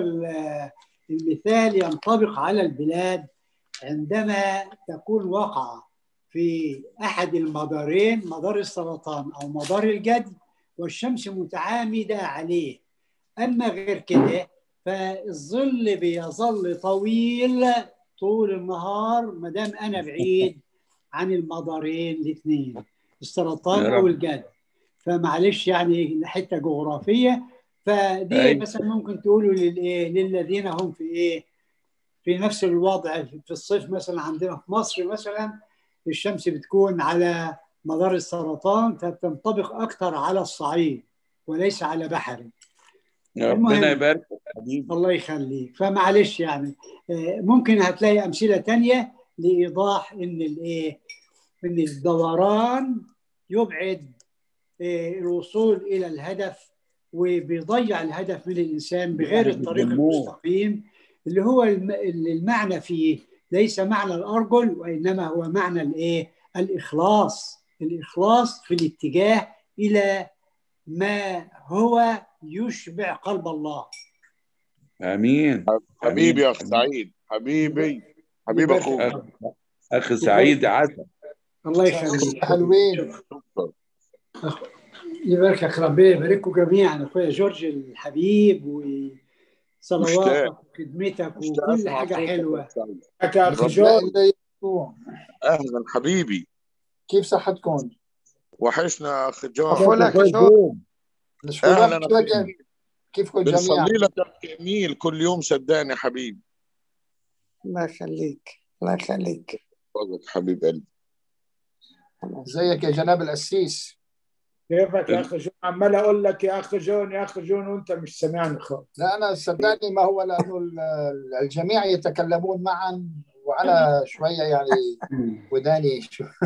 المثال ينطبق على البلاد عندما تكون واقعة في أحد المدارين، مدار السرطان أو مدار الجدي، والشمس متعامدة عليه. أما غير كده فالظل بيظل طويل طول النهار ما دام أنا بعيد عن المدارين الاثنين، السرطان يا أو رب. الجدي. فمعلش يعني حتة جغرافية. فدي أيوة. مثلا ممكن تقولوا للذين هم في إيه، في نفس الوضع. في الصيف مثلا عندنا في مصر مثلا الشمس بتكون على مدار السرطان، فبتنطبق أكثر على الصعيد وليس على بحري. ربنا المهم، يبارك حبيبي. الله يخليك. فمعلش يعني ممكن هتلاقي أمثلة تانية لإيضاح إن الإيه، إن الدوران يبعد الوصول إلى الهدف، وبيضيع الهدف من الإنسان بغير الطريق المستقيم، اللي هو المعنى فيه ليس معنى الأرجل، وإنما هو معنى الإيه؟ الإخلاص. الإخلاص في الاتجاه إلى ما هو يشبع قلب الله. امين. حبيبي يا امين. اخ سعيد. حبيبي حبيب يبارك اخوك. اخ سعيد عسل. الله يخليك. حلوين. يبارك يا ربنا يبارككم جميعا. اخويا جورج الحبيب، مشتاق وصلواتك وخدمتك مشتاق وكل اسمع حاجه صوتك يا حلوه. أخ سعيد. يا أخ رب جون، اهلا حبيبي. كيف صحتكم؟ وحشنا يا اخ جون. عفوا يا جون. اهلا يا اخ كيف اميل. كيفكم جميعا؟ بنصلي لك يا اخ اميل كل يوم صدقني حبيبي. الله يخليك. الله يخليك. فضلك حبيب قلبي. ازيك يا جناب القسيس؟ كيفك يا اخ جون؟ عمال اقول لك يا اخ جون يا اخ جون وانت مش سامعني خالص. لا انا صدقني، ما هو لانه الجميع يتكلمون معا وانا شويه يعني وداني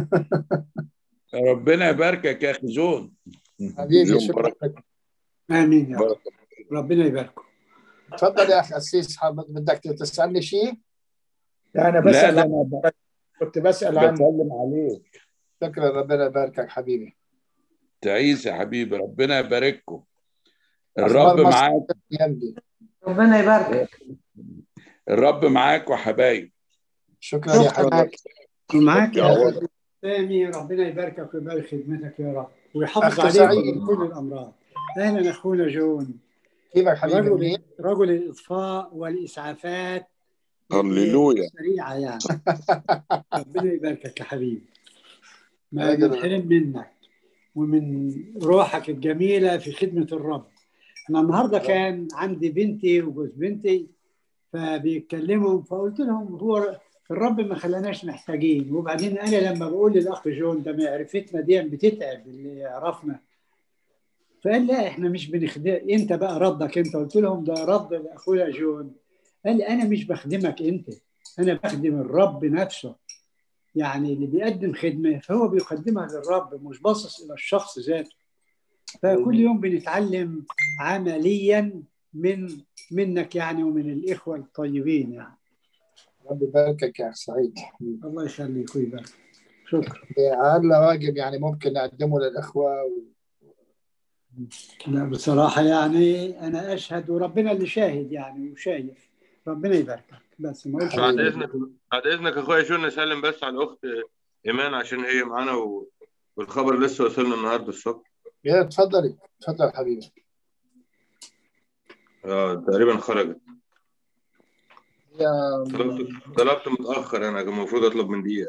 ربنا يباركك يا اخي جون. حبيبي جون شكرا بركة. لك. امين يا رب. بركة. ربنا يباركه. تفضل يا اخ قسيس، بدك تسالني شيء؟ انا لا بسال ده انا كنت بسال عنه. بسلم عليك. شكرا، ربنا يباركك حبيبي. تعيس يا حبيبي. ربنا يبارككم. أخبار الرب مصر معاك. يمدي. ربنا يباركك. الرب معاك وحبايب. شكرا يا شكرا حبيبي. لك. ومعاك يا يعوضك. اخي سامي. ربنا يباركك ويبارك خدمتك يا رب، ويحافظ أخ عليك سعيد. من كل الامراض. اهلا اخونا جون. كيفك حبيبي؟ منيح. رجل الاطفاء والاسعافات هللويا. السريعه يعني. ربنا يباركك يا حبيبي. ما ننحرم منك ومن روحك الجميله في خدمه الرب. انا النهارده كان عندي بنتي وجوز بنتي فبيتكلموا، فقلت لهم هو الرب ما خلاناش محتاجين. وبعدين انا لما بقول للاخ جون ده معرفتنا دي بتتعب اللي يعرفنا، فقال لا احنا مش بنخدم. انت بقى ردك انت. قلت لهم ده رد لاخويا جون. قال لي انا مش بخدمك انت، أنا بخدم الرب نفسه. يعني اللي بيقدم خدمة فهو بيقدمها للرب، مش باصص إلى الشخص ذاته. فكل يوم بنتعلم عمليا منك يعني، ومن الإخوة الطيبين يعني. رب يباركك يا أخ سعيد. الله يخليك ويبارك. شكرا. أقل واجب يعني ممكن نقدمه للإخوة لا بصراحة يعني أنا أشهد وربنا اللي شاهد يعني وشايف. ربنا يباركك. بس ما قلتش بعد إذنك أخويا جون، نسلم بس على الأخت إيمان عشان هي معانا والخبر لسه وصلنا النهارده الصبح. يا اتفضلي اتفضل حبيبي. تقريبا خرجت. يا طلبت متأخر، أنا كان المفروض أطلب من دقيقة.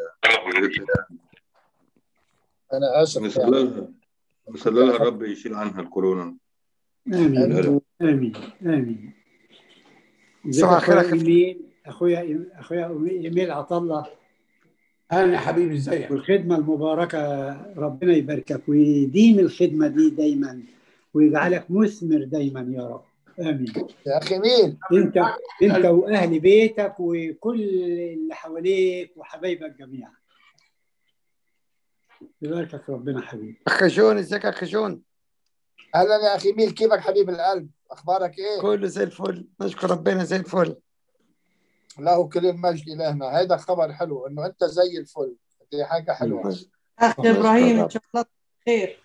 أنا آسف نصلي لها الرب يشيل عنها الكورونا. آمين آمين آمين. صباح الخير أخويا إيميل عطلة. أنا حبيبي ازيك؟ والخدمة المباركة ربنا يباركك ويديم الخدمة دي دايما ويجعلك مثمر دايما يا رب. آمين. يا أخي مين؟ أنت وأهل بيتك وكل اللي حواليك وحبايبك جميعا. يباركك ربنا حبيبي. أخ جون، ازيك يا أخ جون؟ أهلا يا أخي ميل، كيفك حبيب القلب؟ أخبارك إيه؟ كله زي الفل، نشكر ربنا زي الفل. له كل المجد إلهنا. هذا خبر حلو إنه أنت زي الفل، دي حاجة حلوة. أخ إبراهيم إن شاء الله خير.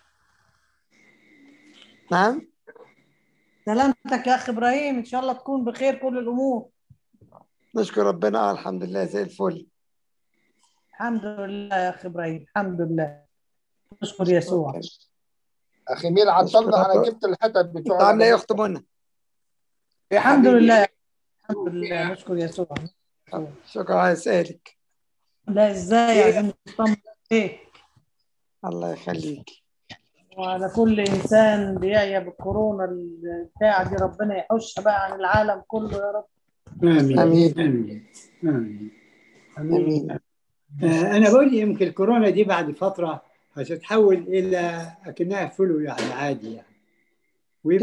نعم؟ سلامتك يا أخ إبراهيم، إن شاء الله تكون بخير كل الأمور. نشكر ربنا الحمد لله زي الفل. الحمد لله يا أخ إبراهيم، الحمد لله. نشكر يسوع. أخي ميل عطلنا، أنا جبت الحتت بتوع. أنت عاملة إيه يا أخت منى؟ الحمد لله الحمد لله، نشكر يسوع. شكرا على سؤالك. لا إزاي، عايزين نطمن إيه. الله يخليك. وعلى كل إنسان بيعيا بالكورونا البتاع دي، ربنا يحوشها بقى عن العالم كله يا رب. آمين آمين آمين آمين آمين. أنا بقول يمكن الكورونا دي بعد فترة هتتحول إلى أكنها فلو يعني عادي يعني.